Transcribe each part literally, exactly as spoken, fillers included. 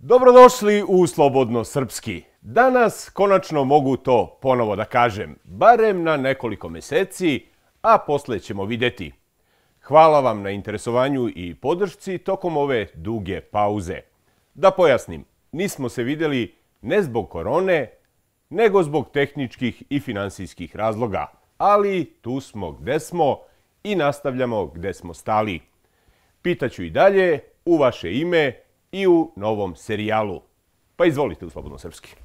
Dobrodošli u Slobodno srpski. Danas konačno mogu to ponovo da kažem, barem na nekoliko meseci, a posle ćemo vidjeti. Hvala vam na interesovanju i podršci tokom ove duge pauze. Da pojasnim, nismo se vidjeli ne zbog korone, nego zbog tehničkih i finansijskih razloga, ali tu smo gde smo i nastavljamo gde smo stali. Pitaću i dalje u vaše ime i u novom serijalu. Pa izvolite u Slobodno srpski.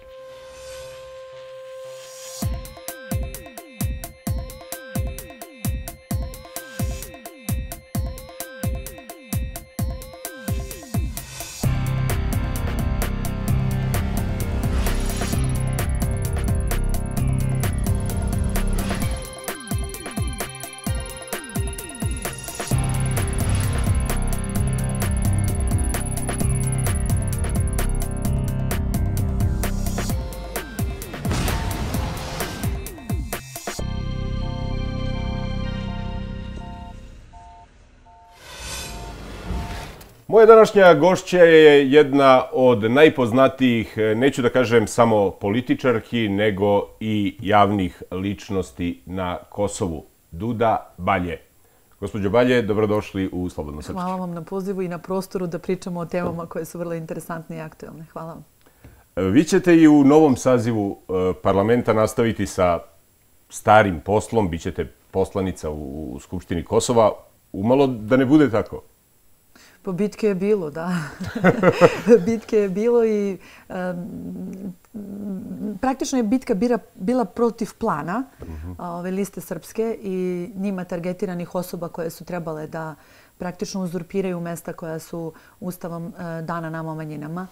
Moja današnja gošća je jedna od najpoznatijih, neću da kažem samo političarki, nego i javnih ličnosti na Kosovu. Duda Balje. Gospođo Balje, dobrodošli u Slobodno srpski. Hvala vam na pozivu i na prostoru da pričamo o temama koje su vrlo interesantne i aktuelne. Hvala vam. Vi ćete i u novom sazivu parlamenta nastaviti sa starim poslom, bit ćete poslanica u Skupštini Kosova. Umalo da ne bude tako? Po bitke je bilo, da. Bitke je bilo i praktično je bitka bila protiv plana ove liste srpske i njima targetiranih osoba koje su trebale da praktično uzurpiraju mesta koja su ustavom dana nama manjinama.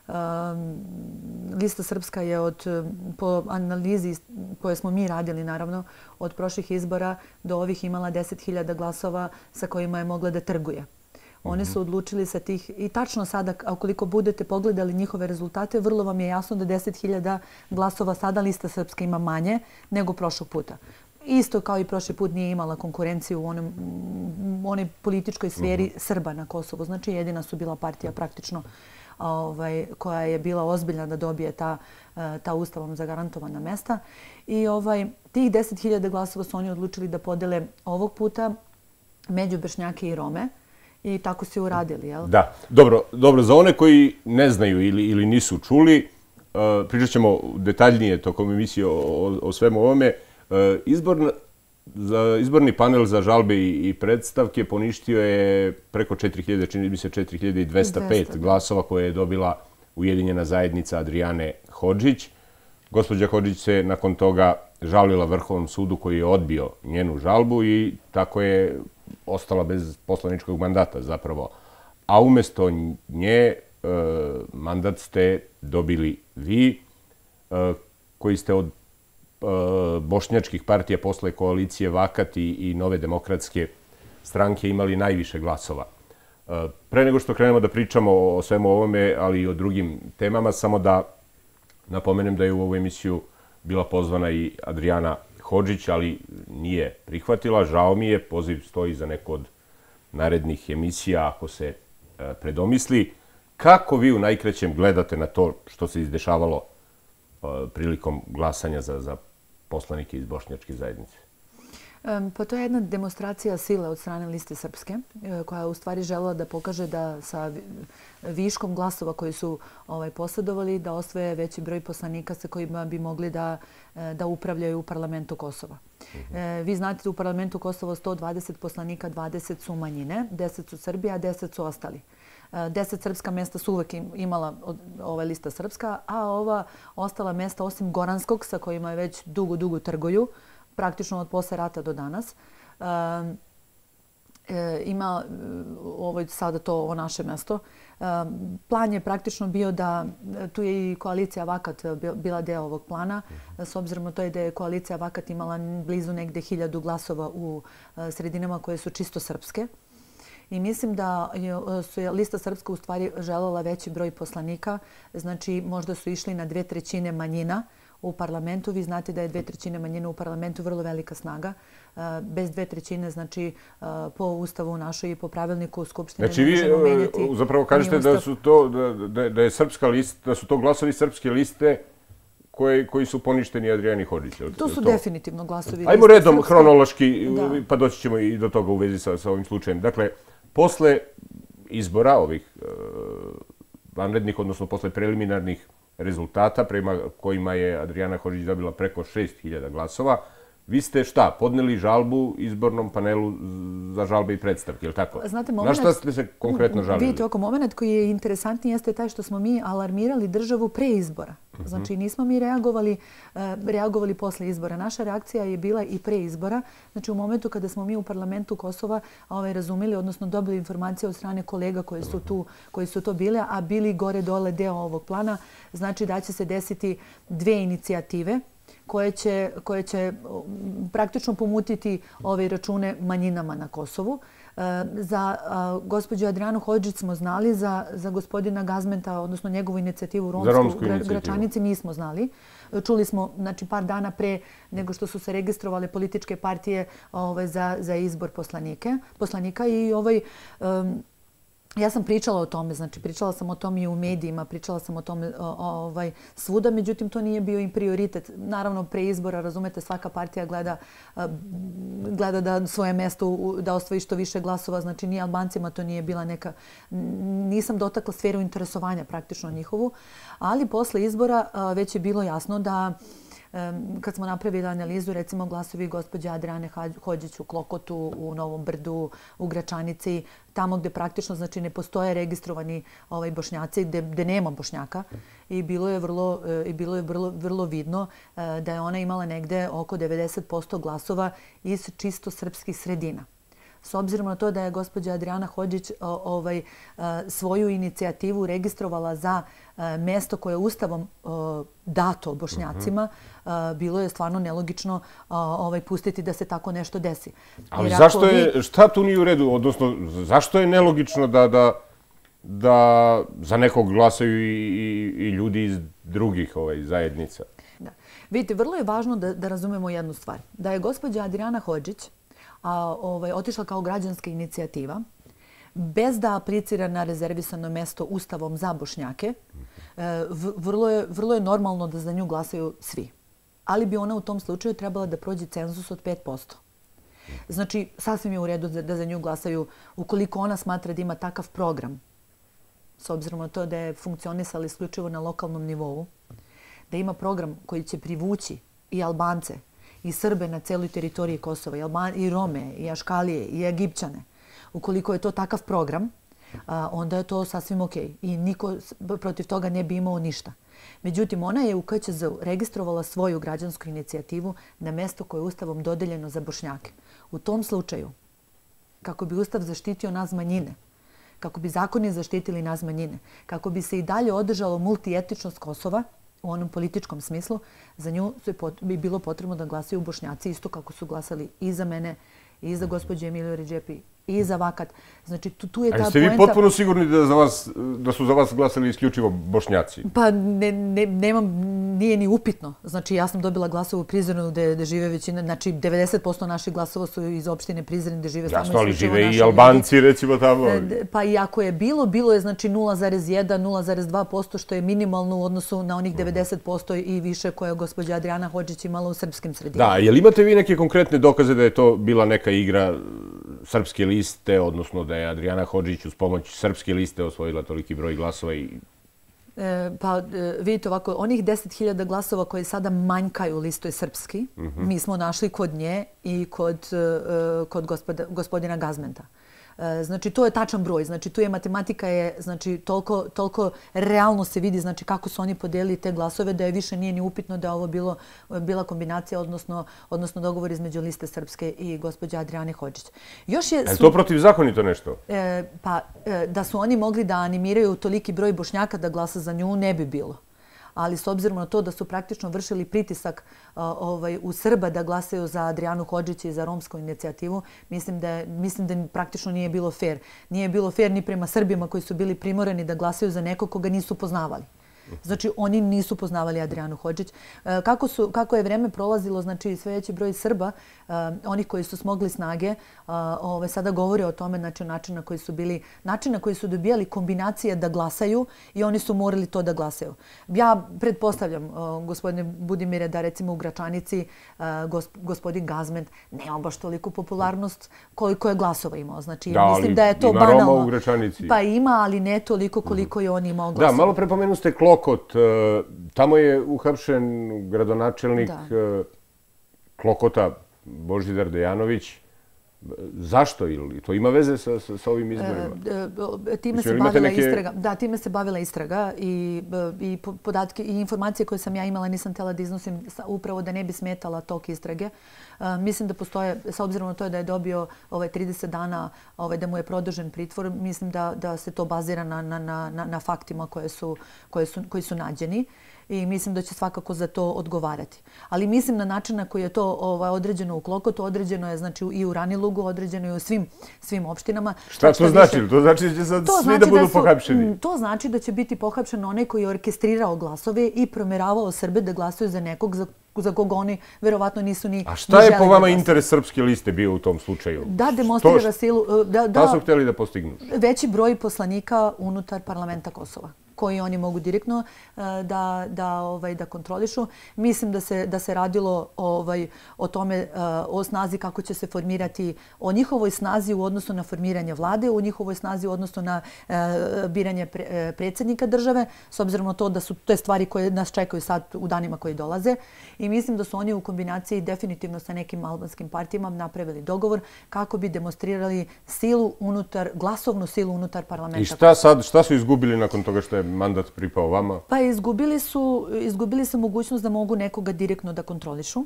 Lista srpska je po analizi koje smo mi radili, naravno, od prošlih izbora do ovih imala deset hiljada glasova sa kojima je mogla da trguje. Oni su odlučili sa tih, i tačno sada, ukoliko budete pogledali njihove rezultate, vrlo vam je jasno da deset hiljada glasova sada lista srpska ima manje nego prošlog puta. Isto kao i prošli put nije imala konkurenciju u onoj političkoj sferi Srba na Kosovu. Znači jedina su bila partija praktično koja je bila ozbiljna da dobije ta ustavom zagarantovana mesta. I tih deset hiljada glasova su oni odlučili da podele ovog puta među Bošnjake i Rome. I tako su uradili, jel? Da. Dobro, za one koji ne znaju ili nisu čuli, pričat ćemo detaljnije tokom emisije o svemu ovome. Izborni panel za žalbe i predstavke poništio je preko četiri hiljade, čini mi se četiri hiljade dvesta pet glasova koje je dobila Ujedinjena zajednica Adrijane Hodžić. Gospođa Hodžić se nakon toga žalila Vrhovnom sudu koji je odbio njenu žalbu i tako je ostala bez poslaničkog mandata zapravo. A umjesto nje mandat ste dobili vi, koji ste od bošnjačkih partija posle koalicije Vakat i Nove demokratske stranke imali najviše glasova. Pre nego što krenemo da pričamo o svemu ovome, ali i o drugim temama, samo da napomenem da je u ovu emisiju bila pozvana i Adrijana Hodžić, ali nije prihvatila. Žao mi je, poziv stoji za neko od narednih emisija ako se predomisli. Kako vi u najkraćem gledate na to što se izdešavalo prilikom glasanja za poslanike iz bošnjačke zajednice? Pa to je jedna demonstracija sile od strane liste srpske, koja je u stvari želela da pokaže da sa viškom glasova koji su posjedovali da osvoje veći broj poslanika sa kojima bi mogli da upravljaju u parlamentu Kosova. Vi znate da u parlamentu Kosova sto dvadeset poslanika, dvadeset su manjine, deset su Srbija, a deset su ostali. Deset srpska mesta su uvek imala ova lista srpska, a ova ostala mesta, osim Goranskog, sa kojima je već dugo, dugo trguju, praktično od posle rata do danas, ima ovo je sada to ovo naše mesto. Plan je praktično bio da, tu je i koalicija Vakat bila deo ovog plana, s obzirom na to da je koalicija Vakat imala blizu negde hiljadu glasova u sredinama koje su čisto srpske. I mislim da je lista srpska u stvari želela veći broj poslanika, znači možda su išli na dve trećine manjina u parlamentu. Vi znate da je dve trećine manjine u parlamentu vrlo velika snaga. Bez dve trećine, znači po Ustavu našoj i po pravilniku Skupštine ne možemo menjati. Znači vi zapravo kažete da su to, da je srpska lista, da su to glasovi srpske liste koji su poništeni Adrijani Hodžić. To su definitivno glasovi. Ajmo redom hronološki, pa doći ćemo i do toga u vezi sa ovim slučajem. Dakle, posle izbora ovih vanrednih, odnosno posle preliminarnih rezultata prema kojima je Adrijana Hodžić dobila preko šest hiljada glasova, vi ste šta, podneli žalbu izbornom panelu za žalbe i predstavke, je li tako? Na šta ste se konkretno žalili? Vidite, oko moment koji je interesantniji jeste taj što smo mi alarmirali državu pre izbora. Znači nismo mi reagovali, reagovali posle izbora. Naša reakcija je bila i pre izbora. Znači u momentu kada smo mi u parlamentu Kosova razumeli, odnosno dobili informacije od strane kolega koji su tu, koji su to bile, a bili gore dole deo ovog plana, znači da će se desiti dve inicijative koje će, koje će praktično pomutiti ove račune manjinama na Kosovu. Za gospođu Adrijanu Hodžić smo znali, za, za gospodina Gazmenta, odnosno njegovu inicijativu romsku Gračanici, nismo znali. Čuli smo znači, par dana pre nego što su se registrovale političke partije ovaj, za, za izbor poslanike, poslanika i ovaj... Um, Ja sam pričala o tome, znači pričala sam o tome i u medijima, pričala sam o tome ovaj, svuda, međutim to nije bio im prioritet. Naravno, pre izbora, razumete, svaka partija gleda, gleda da svoje mesto, da osvoji što više glasova, znači ni Albancima to nije bila neka... Nisam dotakla sferu interesovanja praktično njihovu, ali posle izbora već je bilo jasno da kad smo napravili analizu, recimo glasovi gospođe Adrijane Hodžić u Klokotu, u Novom Brdu, u Gračanici, tamo gde praktično znači, ne postoje registrovani ovaj, Bošnjaci, gde, gde nema Bošnjaka. I bilo je, vrlo, i bilo je vrlo, vrlo vidno da je ona imala negde oko devedeset posto glasova iz čisto srpskih sredina. S obzirom na to da je gospođa Adrijana Hodžić ovaj, svoju inicijativu registrovala za mesto koje je Ustavom dato Bošnjacima, bilo je stvarno nelogično ovaj, pustiti da se tako nešto desi. Ali zašto je, šta tu nije u redu? Odnosno, zašto je nelogično da, da, da za nekog glasaju i, i, i ljudi iz drugih ovaj, zajednica? Da. Vidite, vrlo je važno da, da razumemo jednu stvar. Da je gospođa Adrijana Hodžić a, ovaj, otišla kao građanska inicijativa, bez da aplicira na rezervisano mesto Ustavom za Bošnjake, vrlo je, vrlo je normalno da za nju glasaju svi. Ali bi ona u tom slučaju trebala da prođe cenzus od pet posto. Znači, sasvim je u redu da za nju glasaju ukoliko ona smatra da ima takav program, s obzirom na to da je funkcionisala isključivo na lokalnom nivou, da ima program koji će privući i Albance, i Srbe na celoj teritoriji Kosova, i, Alban, i Rome, i Aškalije, i Egipćane. Ukoliko je to takav program, onda je to sasvim okej. I niko protiv toga ne bi imao ništa. Međutim, ona je u K Ć Z registrovala svoju građansku inicijativu na mesto koje je Ustavom dodeljeno za Bošnjake. U tom slučaju, kako bi Ustav zaštitio nas manjine, kako bi zakoni zaštitili nas manjine, kako bi se i dalje održalo multietičnost Kosova, u onom političkom smislu, za nju bi bilo potrebno da glasaju Bošnjaci isto kako su glasali i za mene, i za gospođu Emiliju Redžepi, i za Vakat. Znači, tu, tu je ta poenta... A ste vi potpuno sigurni da, za vas, da su za vas glasali isključivo Bošnjaci? Pa ne, ne, nemam, nije ni upitno. Znači, ja sam dobila glasovu Prizrenu gde, gde žive većina, znači devedeset posto naših glasova su iz opštine Prizren gde žive samo isključivo naši ljudi. Jasno, ali žive i Albanci, recimo tamo. Pa i ako je bilo, bilo je znači nula zarez jedan, nula zarez dva posto što je minimalno u odnosu na onih devedeset posto i više koje je gospođa Adrijana Hodžić imala u srpskim sredinama. Da, jel imate vi neke konkretne dokaze da je to bila neka igra srpske liste, odnosno da je Adrijana Hodžić uz pomoć srpske liste osvojila toliki broj glasova i... E, pa vidite ovako, onih deset hiljada glasova koji sada manjkaju u listu je srpski. Mm-hmm. Mi smo našli kod nje i kod, kod gospoda, gospodina Gazmenta. Znači, to je tačan broj. Znači, tu je matematika je, znači, toliko, toliko realno se vidi, znači, kako su oni podelili te glasove, da je više nije ni upitno da ovo bilo, bila kombinacija, odnosno, odnosno dogovor između liste Srpske i gospođa Adrijane Hodžić. Još je... Je to protivzakonito nešto? E, pa, e, da su oni mogli da animiraju toliki broj Bošnjaka da glasa za nju, ne bi bilo. Ali s obzirom na to da su praktično vršili pritisak uh, ovaj, u Srba da glasaju za Adrijanu Hodžić i za romsku inicijativu, mislim da, mislim da praktično nije bilo fair. Nije bilo fair ni prema Srbima koji su bili primorani da glasaju za nekog koga nisu poznavali. Znači, oni nisu poznavali Adrijanu Hodžić. Kako, su, kako je vreme prolazilo, znači sve veći broj Srba, onih koji su smogli snage, ove, sada govore o tome, znači način na koji su bili, način na koji su dobijali kombinacije da glasaju i oni su morali to da glasaju. Ja pretpostavljam, gospodine Budimire, da recimo u Gračanici gospodin Gazment nema baš toliku popularnost koliko je glasova imao. Znači, da, mislim da je to ima banalno. Roma u Gračanici. Pa ima, ali ne toliko koliko je on imao glasova. Da, malo pre pomenu ste Klokot. Tamo je uhapšen gradonačelnik da. Klokota, Božidar Dejanović. Zašto? Ili to ima veze sa, sa, sa ovim izborima? E, time se bavila neke... istraga. Da, time se bavila istraga i, i podatke i informacije koje sam ja imala nisam htjela da iznosim upravo da ne bi smetala tok istrage. Uh, mislim da postoje, s obzirom na to da je dobio ovaj, trideset dana, ovaj, da mu je produžen pritvor, mislim da, da se to bazira na, na, na, na faktima koje su, koje su, koji su nađeni. I mislim da će svakako za to odgovarati. Ali mislim na način na koji je to ovaj, određeno u Klokotu, određeno je znači, i u Ranilugu, određeno je u svim, svim opštinama. Šta to znači? Više, to znači da će sad svi znači da budu da su, pohapšeni? To znači da će biti pohapšen onaj koji je orkestrirao glasove i promeravao Srbe da glasuju za nekog za, za koga oni verovatno nisu ni... A šta je po vama interes Srpske liste bio u tom slučaju? Da demonstrira silu... Da, da, da su htjeli da postignu? Veći broj poslanika unutar parlamenta Kosova koji oni mogu direktno da, da, ovaj, da kontrolišu. Mislim da se, da se radilo ovaj, o tome, o snazi kako će se formirati, o njihovoj snazi u odnosu na formiranje vlade, o njihovoj snazi u odnosu na biranje pre, predsjednika države, s obzirom na to da su te stvari koje nas čekaju sad u danima koji dolaze. I mislim da su oni u kombinaciji definitivno sa nekim albanskim partijama napravili dogovor kako bi demonstrirali silu unutar, glasovnu silu unutar parlamenta. I šta sad, šta su izgubili nakon toga što je mandat pripao vama? Pa izgubili su, izgubili su mogućnost da mogu nekoga direktno da kontrolišu.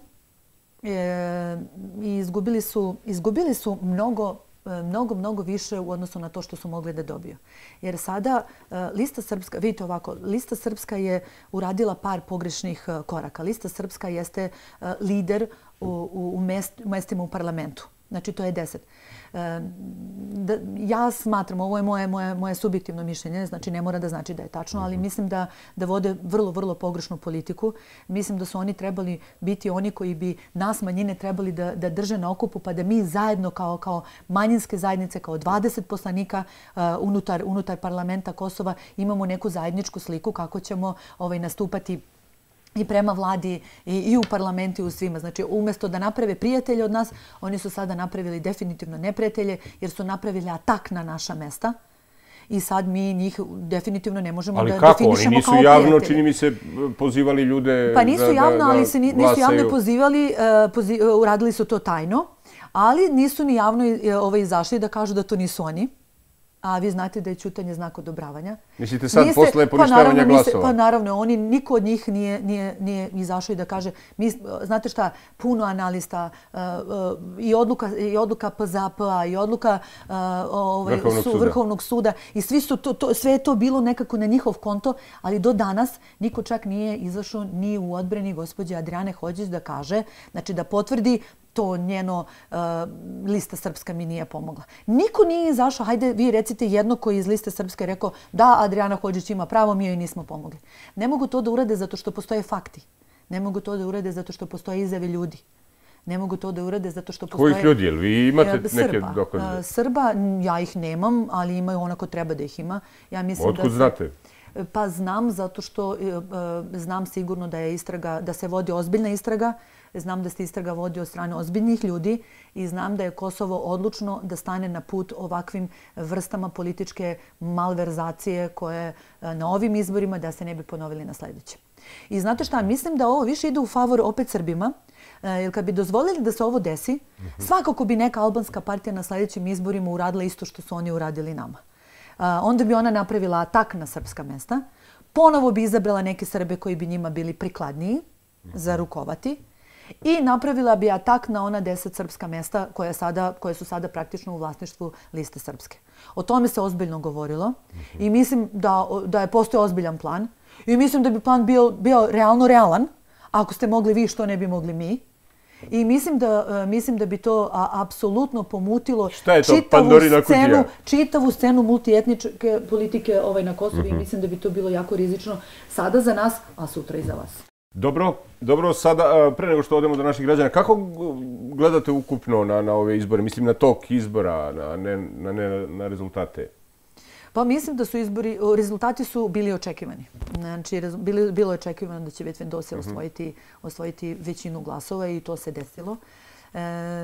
E, i izgubili su, izgubili su mnogo, mnogo, mnogo više u odnosu na to što su mogli da dobiju. Jer sada Lista Srpska, vidite ovako, Lista Srpska je uradila par pogrešnih koraka. Lista Srpska jeste lider u, u, u, mest, u mestima u parlamentu. Znači, to je deset. Da, ja smatram, ovo je moje, moje, moje subjektivno mišljenje, znači ne mora da znači da je tačno, ali mislim da, da vode vrlo, vrlo pogrešnu politiku. Mislim da su oni trebali biti oni koji bi nas manjine trebali da, da drže na okupu, pa da mi zajedno kao, kao manjinske zajednice, kao dvadeset poslanika uh, unutar, unutar parlamenta Kosova imamo neku zajedničku sliku kako ćemo ovaj, nastupati i prema vladi i, i u parlamentu i u svima. Znači, umjesto da naprave prijatelje od nas, oni su sada napravili definitivno neprijatelje jer su napravili atak na naša mesta. I sad mi njih definitivno ne možemo ali da kako? definišemo Oni kao nisu javno, prijatelje. čini mi se, pozivali ljude pa nisu da, javno, da, ali se nisu glasaju. javno pozivali, uh, pozi, uh, uradili su to tajno, ali nisu ni javno uh, ovaj, izašli da kažu da to nisu oni. A vi znate da je ćutanje znak odobravanja. Mislite sad Niste, posle poništavanja pa glasova? Pa naravno, oni, niko od njih nije, nije, nije izašao i da kaže, mi, znate šta, puno analista uh, uh, i, odluka, i odluka P Z A P-a i odluka uh, ovaj, Vrhovnog, su, suda. Vrhovnog suda i svi su to, to, sve je to bilo nekako na njihov konto, ali do danas niko čak nije izašao ni u odbrani gospođe Adrijane Hodžić da kaže, znači da potvrdi to njeno uh, Lista Srpska mi nije pomogla. Niko nije izašao, hajde vi recite jedno koji iz Liste Srpske rekao da Adrijana Hodžić ima pravo, mi joj nismo pomogli. Ne mogu to da urade zato što postoje fakti. Ne mogu to da urade zato što postoje izjave ljudi. Ne mogu to da urade zato što postoje... Kojih ljudi? Jel vi imate Srba. neke dokaze? Srba, ja ih nemam, ali imaju onako treba da ih ima. Ja mislim Otkud da se... znate? Pa znam zato što uh, znam sigurno da je istraga, da se vodi ozbiljna istraga. Znam da se istraga vodi od strane ozbiljnih ljudi i znam da je Kosovo odlučno da stane na put ovakvim vrstama političke malverzacije koje na ovim izborima da se ne bi ponovili na sljedeće. I znate šta, mislim da ovo više ide u favor opet Srbima, jer kad bi dozvolili da se ovo desi, svakako bi neka albanska partija na sljedećim izborima uradila isto što su oni uradili nama. Onda bi ona napravila atak na srpska mesta, ponovo bi izabrala neke Srbe koji bi njima bili prikladniji za rukovati, i napravila bi atak na ona deset srpska mesta koje, sada, koje su sada praktično u vlasništvu Liste Srpske. O tome se ozbiljno govorilo i mislim da, da je postoji ozbiljan plan i mislim da bi plan bio, bio realno realan. Ako ste mogli vi, što ne bi mogli mi. I mislim da, mislim da bi to apsolutno pomutilo čitavu scenu, čitavu scenu multietničke politike ovaj, na Kosovu i mislim da bi to bilo jako rizično sada za nas, a sutra i za vas. Dobro, dobro, sada, pre nego što odemo do naših građana, kako gledate ukupno na, na ove izbore? Mislim na tok izbora, na, ne, na, ne, na rezultate? Pa mislim da su izbori, rezultati su bili očekivani. Znači, bili, bilo je očekivano da će Vetvedosje osvojiti, osvojiti većinu glasova i to se desilo. E,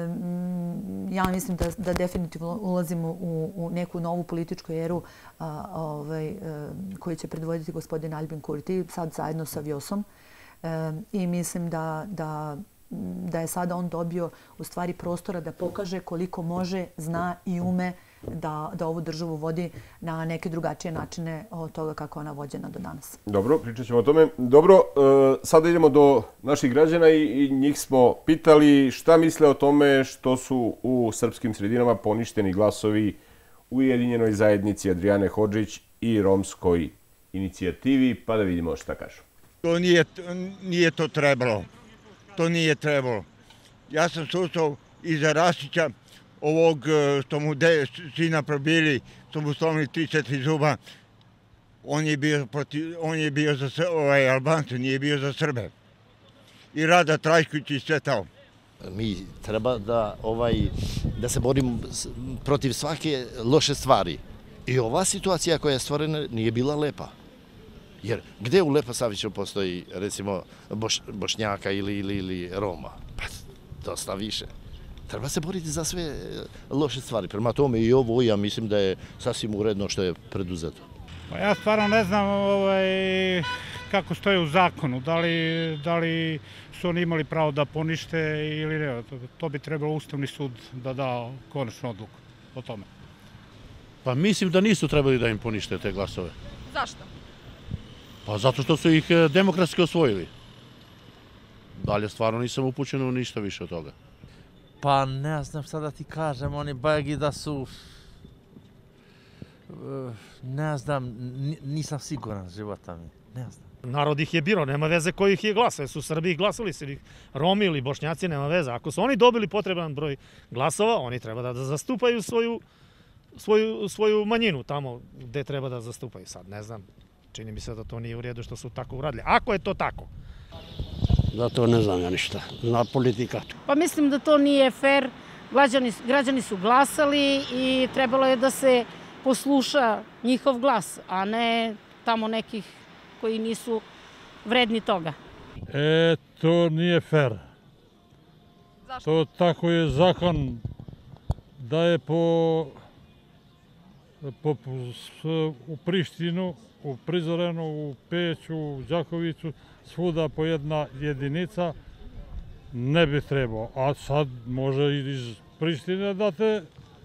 ja mislim da, da definitivno ulazimo u, u neku novu političku eru a, ovaj, a, koju će predvoditi gospodin Albin Kurti, sad zajedno sa Vjosom. E, I mislim da, da, da je sada on dobio u stvari prostora da pokaže koliko može, zna i ume da, da ovu državu vodi na neke drugačije načine od toga kako ona vođena do danas. Dobro, pričat ćemo o tome. Dobro, e, sada idemo do naših građana i, i njih smo pitali šta misle o tome što su u srpskim sredinama poništeni glasovi u Ujedinjenoj zajednici Adrijane Hodžić i romskoj inicijativi, pa da vidimo šta kažu. To nije, nije to trebalo. To nije trebalo. Ja sam susao iza Rasića, ovog što mu de, sina probili, što mu slomili tri četiri zuba, on je bio, protiv, on je bio za ovaj, Albance, nije bio za Srbe. I Rada Trajković i sve tamo. Mi treba da, ovaj, da se borimo protiv svake loše stvari. I ova situacija koja je stvorena nije bila lepa. Jer gde u Leposaviću postoji, recimo, boš, Bošnjaka ili, ili, ili Roma? Pa dosta više. Treba se boriti za sve loše stvari. Prema tome i ovo, ja mislim da je sasvim uredno što je preduzeto. Pa ja stvarno ne znam ovaj, kako stoje u zakonu. Da li, da li su oni imali pravo da ponište ili ne. To, to bi trebalo Ustavni sud da da konačnu odluku o tome. Pa mislim da nisu trebali da im ponište te glasove. Zašto? Pa zato što su ih demokratski osvojili. Dalje stvarno nisam upućen u ništa više od toga. Pa ne znam šta da ti kažem, oni bajagi da su, ne znam, nisam siguran života mi, ne znam. Narod ih je birao, nema veze koji ih je glasao, su Srbi ih glasali, su ih Romi ili Bošnjaci, nema veze. Ako su oni dobili potreban broj glasova, oni treba da zastupaju svoju, svoju, svoju manjinu tamo gde treba da zastupaju. Sad ne znam, čini mi se da to nije u redu što su tako uradili. Ako je to tako. Zato ne znam ja ništa, zna politika. Pa mislim da to nije fair. Građani, građani su glasali i trebalo je da se posluša njihov glas, a ne tamo nekih koji nisu vredni toga. E, to nije fair. Zašto? To tako je zakon da je po, po, u Prištinu, u Prizorenu, u Peću, u Đakoviću, svuda po jedna jedinica, ne bi trebao. A sad može iz Prištine date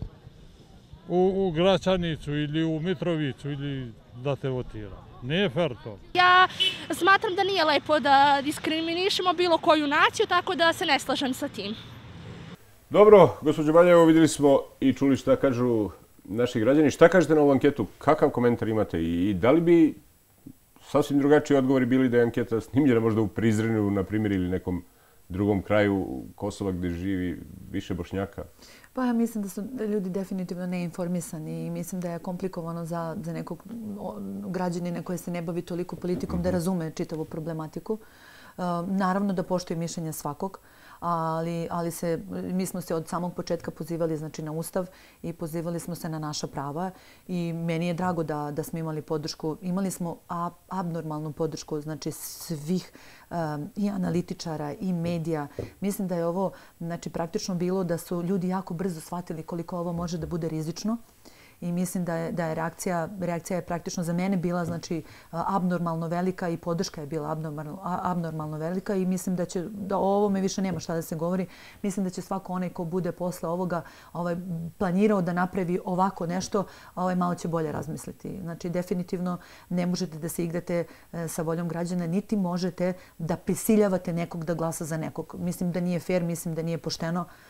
u, u Gračanicu ili u Mitrovicu ili da te votira. Nije fair to. Ja smatram da nije lepo da diskriminišemo bilo koju naciju, tako da se ne slažem sa tim. Dobro, gospođo Banja, evo vidjeli smo i čuli šta kažu naši građani. Šta kažete na ovu anketu? Kakav komentar imate i da li bi sasvim drugačiji odgovori bili da je anketa snimljena možda u Prizrenu, na primjer, ili nekom drugom kraju Kosova gdje živi više Bošnjaka? Pa ja mislim da su ljudi definitivno neinformisani i mislim da je komplikovano za, za nekog građanina koji se ne bavi toliko politikom da razume čitavu problematiku. Uh, naravno da poštuje mišljenje svakog, ali, ali se, mi smo se od samog početka pozivali znači, na Ustav i pozivali smo se na naša prava i meni je drago da, da smo imali podršku. Imali smo ab, abnormalnu podršku znači, svih um, i analitičara i medija. Mislim da je ovo znači, praktično bilo da su ljudi jako brzo shvatili koliko ovo može da bude rizično. I mislim da je, da je reakcija, reakcija je praktično za mene bila znači, abnormalno velika i podrška je bila abnormalno, abnormalno velika i mislim da će, da o ovome više nema šta da se govori. Mislim da će svako onaj ko bude posle ovoga ovaj, planirao da napravi ovako nešto, ovaj, malo će bolje razmisliti. Znači, definitivno ne možete da se igrate sa voljom građana, niti možete da prisiljavate nekog da glasa za nekog. Mislim da nije fair, mislim da nije pošteno.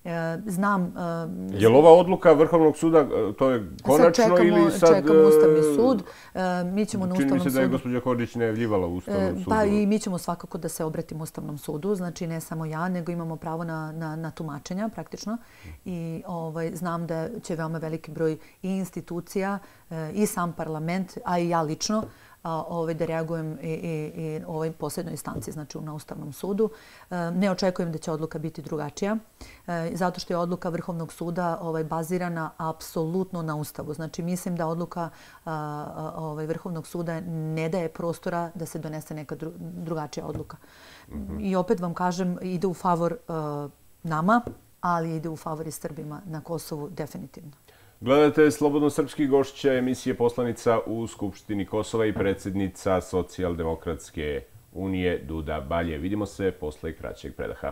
Znam... Je li ova odluka Vrhovnog suda, to je konačno ili sad... Čekamo Ustavni sud. Mi ćemo na Ustavnom sudu... Čini mi se da je gospođa Hodžić najavljivala u Ustavnom sudu. Pa i mi ćemo svakako da se obratimo Ustavnom sudu. Znači ne samo ja, nego imamo pravo na, na, na tumačenja praktično. I ovaj, znam da će veoma veliki broj i institucija i sam parlament, a i ja lično, Ovaj, da reagujem i, i, i ovoj posljednoj instanci, znači na Ustavnom sudu. Ne očekujem da će odluka biti drugačija, zato što je odluka Vrhovnog suda ovaj, bazirana apsolutno na Ustavu. Znači mislim da odluka ovaj, Vrhovnog suda ne daje prostora da se donese neka dru, drugačija odluka. Mm-hmm. I opet vam kažem, ide u favor uh, nama, ali ide u favor i Srbima na Kosovu definitivno. Gledate Slobodno srpski, gošća emisije poslanica u Skupštini Kosova i predsjednica Socijaldemokratske unije Duda Balje. Vidimo se posle kraćeg predaha.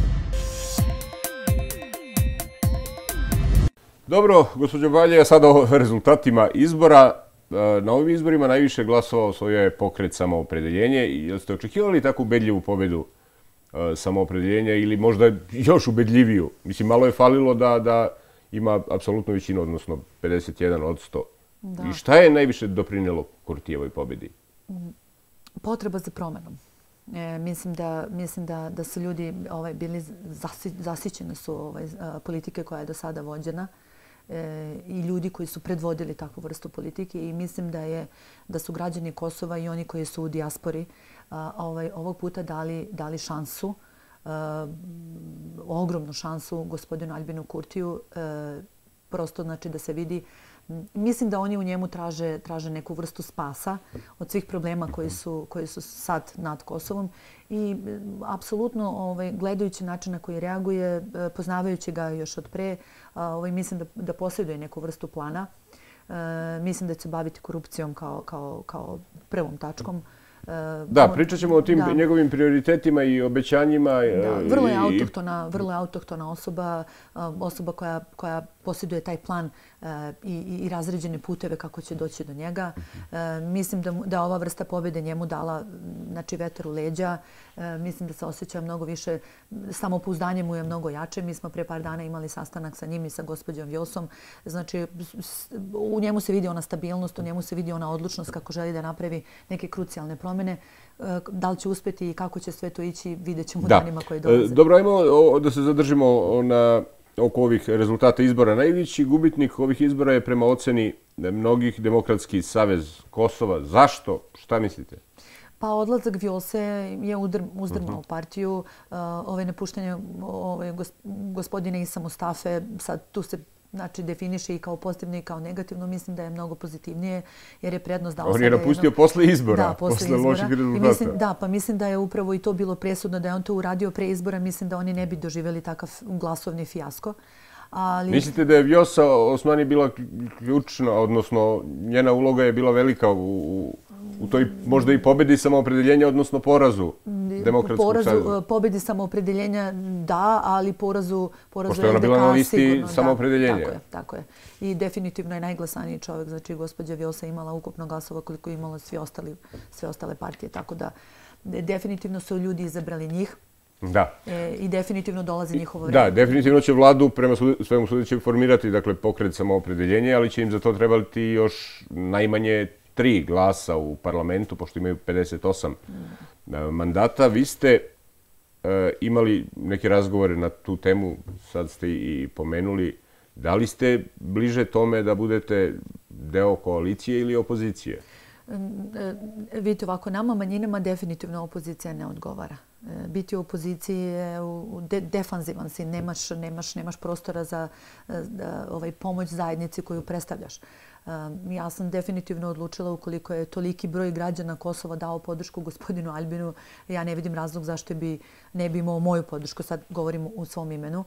Dobro, gospođo Balje, sada o rezultatima izbora. Na ovim izborima najviše glasova osvojio je Pokret Samoopredeljenje. Jel ste očekivali takvu ubedljivu pobedu Samoopredeljenja ili možda još ubedljiviju? Mislim, malo je falilo da... da ima apsolutnu većinu, odnosno pedeset jedan posto. I šta je najviše doprinelo Kurtijevoj pobjedi? Potreba za promenom. E, mislim da, mislim da, da su ljudi ovaj, bili zasi, zasićeni su ovaj, politike koja je do sada vođena e, i ljudi koji su predvodili takvu vrstu politike i mislim da, je, da su građani Kosova i oni koji su u dijaspori a, ovaj, ovog puta dali, dali šansu Uh, ogromnu šansu gospodinu Albinu Kurtiju. Uh, prosto znači da se vidi. Mislim da oni u njemu traže, traže neku vrstu spasa od svih problema koji su, koji su sad nad Kosovom. I uh, apsolutno ovaj, gledajući način na koji reaguje, uh, poznavajući ga još od pre, uh, ovaj, mislim da, da posjeduje neku vrstu plana. Uh, mislim da će se baviti korupcijom kao, kao, kao prvom tačkom. Da, pričat ćemo o tim da. njegovim prioritetima i obećanjima. Da, vrlo je autohtona, vrlo je autohtona osoba, osoba koja, koja posjeduje taj plan i, i razređene puteve kako će doći do njega. Mislim da, da ova vrsta pobjede njemu dala znači, vetar u leđa. Mislim da se osjeća mnogo više, samopouzdanje mu je mnogo jače. Mi smo pre par dana imali sastanak sa njim i sa gospođom Vjosom. Znači, u njemu se vidi ona stabilnost, u njemu se vidi ona odlučnost kako želi da napravi neke krucijalne promjene. Da li će uspjeti i kako će sve to ići, vidjet ćemo da. danima koji dolaze. Dobro, ajmo da se zadržimo na oko ovih rezultata izbora. Najveći gubitnik ovih izbora je prema oceni mnogih Demokratski savez Kosova. Zašto? Šta mislite? Pa odlazak Vjose je uzdrmao partiju. Ove napuštanje ove gospodine Isa Mustafe, sad tu se znači definiše i kao pozitivno i kao negativno, mislim da je mnogo pozitivnije, jer je prednost dao... On je napustio posle izbora, da, posle loših rezultata. Mislim, da, pa mislim da je upravo i to bilo presudno, da je on to uradio pre izbora, mislim da oni ne bi doživjeli takav glasovni fijasko. Ali... Mislite da je Vjosa Osmani bila ključna, odnosno njena uloga je bila velika u, u toj možda i pobedi Samoopredeljenja, odnosno porazu Demokratskog porazu, saveza? Pobedi Samoopredeljenja da, ali porazu, porazu pošto je ona bila na listi Samoopredeljenja. Tako je, tako je. I definitivno je najglasaniji čovjek, znači gospođa Vjosa imala ukupno glasova koliko je imala svi ostali, sve ostale partije, tako da definitivno su ljudi izabrali njih. Da. E, I definitivno dolazi njihovo vreme. Da, definitivno će vladu prema svemu sudeći formirati, dakle, Pokret Samoopredeljenje, ali će im za to trebati još najmanje tri glasa u parlamentu, pošto imaju pedeset osam mm. mandata. Vi ste e, imali neke razgovore na tu temu, sad ste i pomenuli. Da li ste bliže tome da budete deo koalicije ili opozicije? Vidite, ovako, nama manjinama definitivno opozicija ne odgovara. Biti u opoziciji je de defanzivan si, nemaš, nemaš, nemaš prostora za da, ovaj, pomoć zajednici koju predstavljaš. Ja sam definitivno odlučila, ukoliko je toliki broj građana Kosova dao podršku gospodinu Albinu, ja ne vidim razlog zašto bi ne bi imao moju podršku, sad govorim u svom imenu.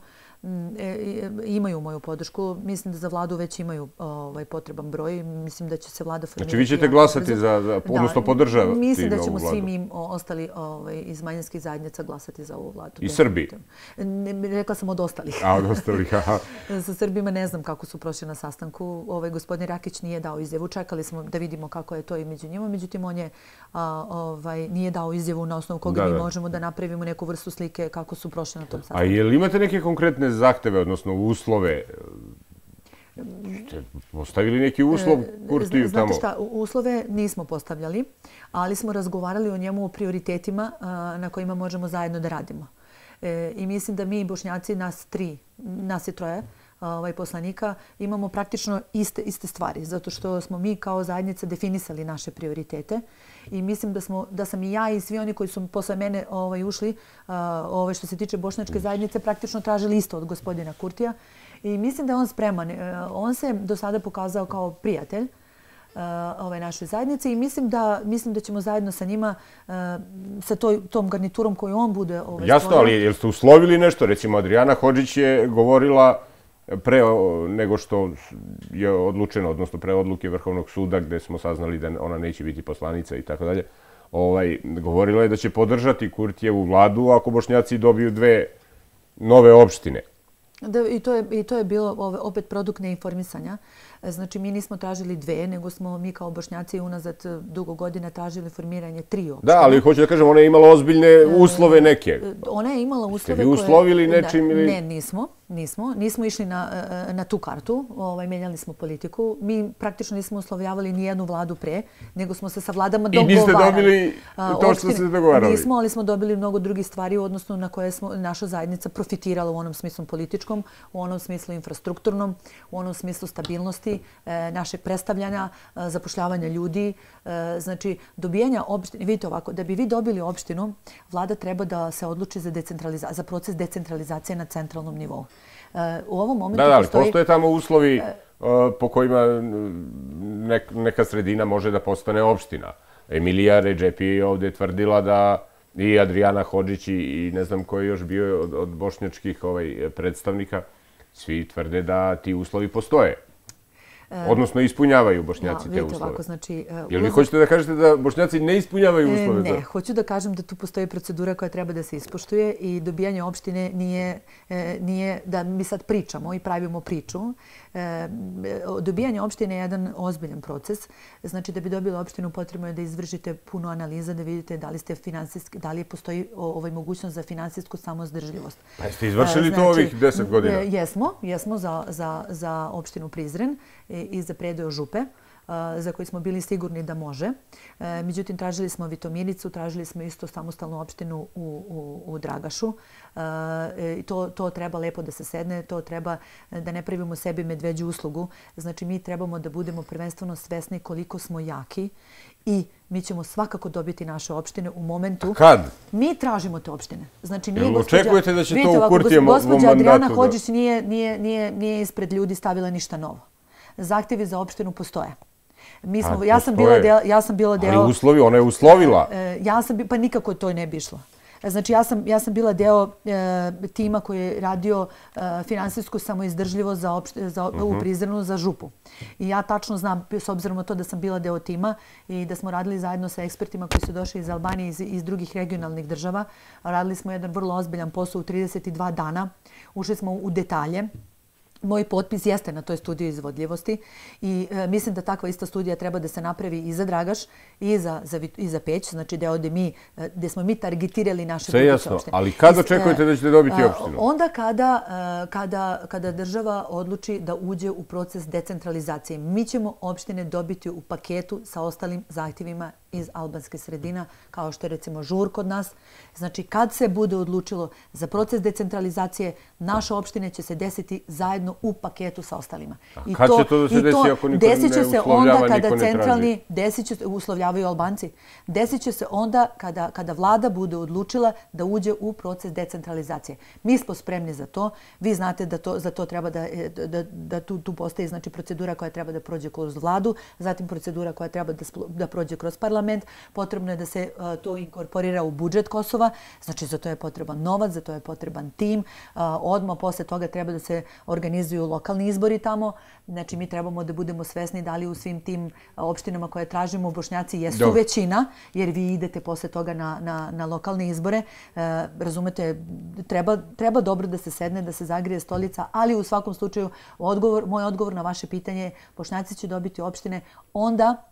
E, imaju moju podršku. Mislim da za vladu već imaju ovaj, potreban broj. Mislim da će se vlada formirati. Znači vi ćete glasati za, za odnosno podržavati mislim da ćemo svi mi ostali ovaj, iz manjinskih bošnjačkih zajednica glasati za ovu vladu. I Srbi? Rekla sam od ostalih. A, od ostalih, aha. Sa Srbima ne znam kako su prošli na sastanku. Ovaj, gospodin Rakić nije dao izjavu. Čekali smo da vidimo kako je to i među njima. Međutim, on je a, ovaj, nije dao izjavu na osnovu koga da, mi da. možemo da napravimo neku vrstu slike kako su prošli na tom sastanku. A je li imate neke konkretne zahteve, odnosno uslove? Ste postavili neki uslov Kurtiju tamo? Znate šta, uslove nismo postavljali, ali smo razgovarali o njemu, o prioritetima na kojima možemo zajedno da radimo. I mislim da mi, Bošnjaci, nas tri, nas je troje, ovaj, poslanika, imamo praktično iste, iste stvari, zato što smo mi kao zajednica definisali naše prioritete i mislim da, smo, da sam i ja i svi oni koji su posle mene ovaj, ušli, ovaj, što se tiče bošnjačke zajednice, praktično tražili isto od gospodina Kurtija. I mislim da je on spreman. On se do sada pokazao kao prijatelj ove naše zajednice i mislim da, mislim da ćemo zajedno sa njima, sa toj, tom garniturom koju on bude ovaj, Jasno, ali jel ste uslovili nešto? Recimo, Adriana Hodžić je govorila pre nego što je odlučeno, odnosno pre odluke Vrhovnog suda, gde smo saznali da ona neće biti poslanica i tako dalje. Ovaj, govorila je da će podržati Kurtijevu vladu ako Bošnjaci dobiju dve nove opštine. Da, i, to je, I to je bilo ove, opet produkt neinformisanja. Znači, mi nismo tražili dve, nego smo mi kao Bošnjaci unazad dugo godina tražili formiranje tri opštine. Da, ali hoću da kažem, ona je imala ozbiljne uslove neke. Ona je imala uslove koje... Ste vi uslovili nečim ili... Ne, nismo. Nismo. Nismo išli na, na tu kartu. Ovaj, menjali smo politiku. Mi praktično nismo uslovljavali ni jednu vladu pre, nego smo se sa vladama dogovarali. I niste dobili to što ste se dogovarali? Nismo, ali smo dobili mnogo drugih stvari u odnosu na koje smo naša zajednica profitirala u onom smislu političkom, u onom smislu infrastrukturnom, u onom smislu stabilnosti, našeg predstavljanja, zapošljavanja ljudi. Znači, dobijanja opštine, vidite ovako, da bi vi dobili opštinu, vlada treba da se odluči za, za proces decentralizacije na centralnom nivou. U ovom momentu da, da, ali postoji... postoje tamo uslovi po kojima neka sredina može da postane opština. Emilija Redžepi je ovdje tvrdila da i Adriana Hodžić i ne znam ko je još bio od, od bošnjačkih ovaj, predstavnika, svi tvrde da ti uslovi postoje. Odnosno, ispunjavaju Bošnjaci ja, te uslove. Ovako, znači, uh, Jel vi hoćete da kažete da Bošnjaci ne ispunjavaju uslove? Ne, hoću da kažem da tu postoji procedura koja treba da se ispoštuje i dobijanje opštine nije, nije da mi sad pričamo i pravimo priču. Dobijanje opštine je jedan ozbiljan proces. Znači, da bi dobili opštinu potrebno je da izvršite puno analiza, da vidite da li, ste finansijski, da li postoji ovaj mogućnost za finansijsku samozdržljivost. Pa jeste izvršili znači, to ovih deset godina? Jesmo, jesmo za, za, za opštinu Prizren i za predeo Župe, za koji smo bili sigurni da može. Međutim, tražili smo Vitomiricu, tražili smo isto samostalnu opštinu u, u, u Dragašu. To, to treba lepo da se sedne, to treba da ne pravimo sebi medveđu uslugu. Znači, mi trebamo da budemo prvenstveno svesni koliko smo jaki i mi ćemo svakako dobiti naše opštine u momentu... Kad? Mi tražimo te opštine. Znači, nije Jel gospođa... očekujete da će vidite, to u Kurtijevom mandatu? Gospođa Adriana Hodžić nije, nije, nije, nije ispred ljudi stavila ništa novo. Zahtjevi za opštinu postoje. Mi smo, ja, sam bila deo, ja sam bila deo... Ali uslovi, ona je uslovila. Ja sam, pa nikako to ne bi išlo. Znači, ja sam, ja sam bila deo e, tima koji je radio e, finansijsku samoizdržljivost za, opšte, za uh-huh. u Prizrenu za Župu. I ja tačno znam, s obzirom na to da sam bila deo tima i da smo radili zajedno sa ekspertima koji su došli iz Albanije i iz, iz drugih regionalnih država. Radili smo jedan vrlo ozbiljan posao u trideset dva dana. Ušli smo u detalje. Moj potpis jeste na toj studiji izvodljivosti i e, mislim da takva ista studija treba da se napravi i za Dragaš i za, za, i za Peć, znači da je ovdje mi, gdje smo mi targetirali naše buduće opštine. Sve jasno, ali kad očekujete da ćete dobiti opštinu? Onda kada, kada, kada država odluči da uđe u proces decentralizacije. Mi ćemo opštine dobiti u paketu sa ostalim zahtjevima iz albanske sredina, kao što je recimo žur kod nas. Znači, kad se bude odlučilo za proces decentralizacije, naše opštine će se desiti zajedno u paketu sa ostalima. A I kad to, će to da se desi ako niko ne uslovljava, niko ne centralni, desit će se, uslovljavaju Albanci, desit će se onda kada, kada vlada bude odlučila da uđe u proces decentralizacije. Mi smo spremni za to. Vi znate da to, za to treba da, da, da tu, tu postoji znači, procedura koja treba da prođe kroz vladu, zatim procedura koja treba da, da prođe kroz parlament, parlament, potrebno je da se to inkorporira u budžet Kosova, znači za to je potreban novac, za to je potreban tim, odmah posle toga treba da se organizuju lokalni izbori tamo, znači mi trebamo da budemo svesni da li u svim tim opštinama koje tražimo Bošnjaci jesu većina, jer vi idete posle toga na, na, na lokalne izbore. E, razumete, treba, treba dobro da se sedne, da se zagrije stolica, ali u svakom slučaju odgovor, moj odgovor na vaše pitanje je Bošnjaci će dobiti opštine onda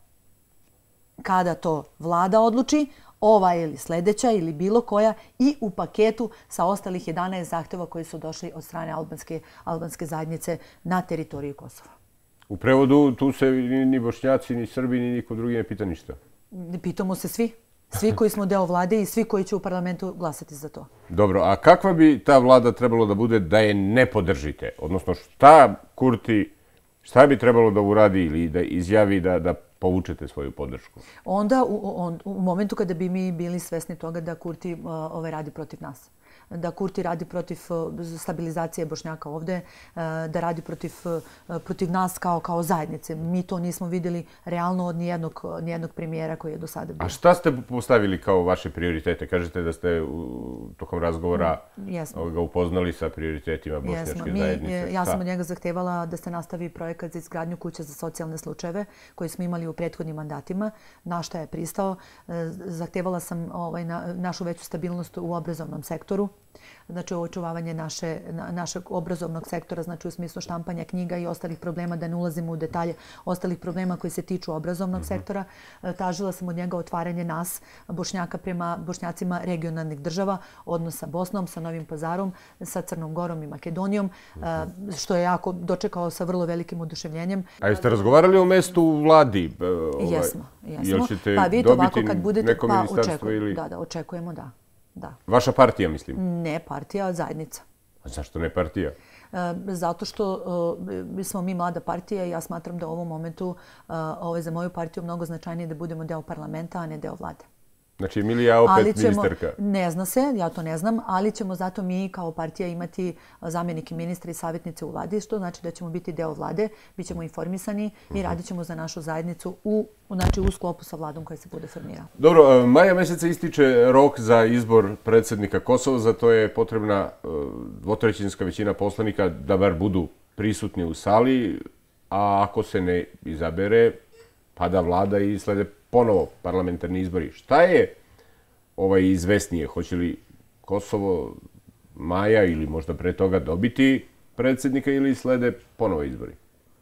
kada to vlada odluči, ova ili sledeća ili bilo koja i u paketu sa ostalih jedanaest zahteva koji su došli od strane albanske, albanske zajednice na teritoriju Kosova. U prevodu tu se ni, ni Bošnjaci, ni Srbi, ni niko drugi ne pita ništa. Pitamo se svi. Svi koji smo deo vlade i svi koji će u parlamentu glasati za to. Dobro, a kakva bi ta vlada trebalo da bude da je ne podržite? Odnosno, šta Kurti, šta bi trebalo da uradi ili da izjavi da, da povučete svoju podršku? Onda u, on, u momentu kada bi mi bili svesni toga da Kurti uh, ovaj radi protiv nas. Da Kurti radi protiv stabilizacije Bošnjaka ovde, da radi protiv, protiv nas kao, kao zajednice. Mi to nismo vidjeli realno od nijednog, nijednog premijera koji je do sada bio. A šta ste postavili kao vaše prioritete? Kažete da ste u, tokom razgovora mm, ga upoznali sa prioritetima bošnjačke Mi, zajednice. Ja sam od njega zahtevala da se nastavi projekat za izgradnju kuća za socijalne slučajeve koji smo imali u prethodnim mandatima. Na šta je pristao. Zahtevala sam ovaj, na, našu veću stabilnost u obrazovnom sektoru. Znači očuvavanje naše, našeg obrazovnog sektora, znači u smislu štampanja knjiga i ostalih problema, da ne ulazimo u detalje ostalih problema koji se tiču obrazovnog mm-hmm. sektora. Tražila sam od njega otvaranje nas, Bošnjaka, prema Bošnjacima regionalnih država, odnos sa Bosnom, sa Novim Pazarom, sa Crnom Gorom i Makedonijom, mm-hmm. što je jako dočekao sa vrlo velikim oduševljenjem. A jeste razgovarali o mestu u vladi? Ovaj, jesmo, jesmo. Jel ćete pa vidite, dobiti ovako, kad budete, neko pa, ministarstvo očekujem, ili... Da, da, očekujemo, da. Da. Vaša partija, mislim? Ne partija, zajednica. A zašto ne partija? E, zato što e, smo mi mlada partija i ja smatram da u ovom momentu e, ovo je za moju partiju mnogo značajnije da budemo deo parlamenta, a ne deo vlade. Znači Emilija opet ćemo, ministarka? Ne zna se, ja to ne znam, ali ćemo zato mi kao partija imati zamjenike ministra i savjetnice u vladi, što znači da ćemo biti deo vlade, bit ćemo informisani uh-huh. i radit ćemo za našu zajednicu u, znači, u sklopu sa vladom koja se bude formirala. Dobro, maja meseca ističe rok za izbor predsjednika Kosova, zato je potrebna dvotrećinska većina poslanika da bar budu prisutni u sali, a ako se ne izabere, pada vlada i slede ponovo parlamentarni izbori. Šta je ovaj izvesnije? Hoće li Kosovo maja ili možda pre toga dobiti predsjednika ili slede ponovo izbori?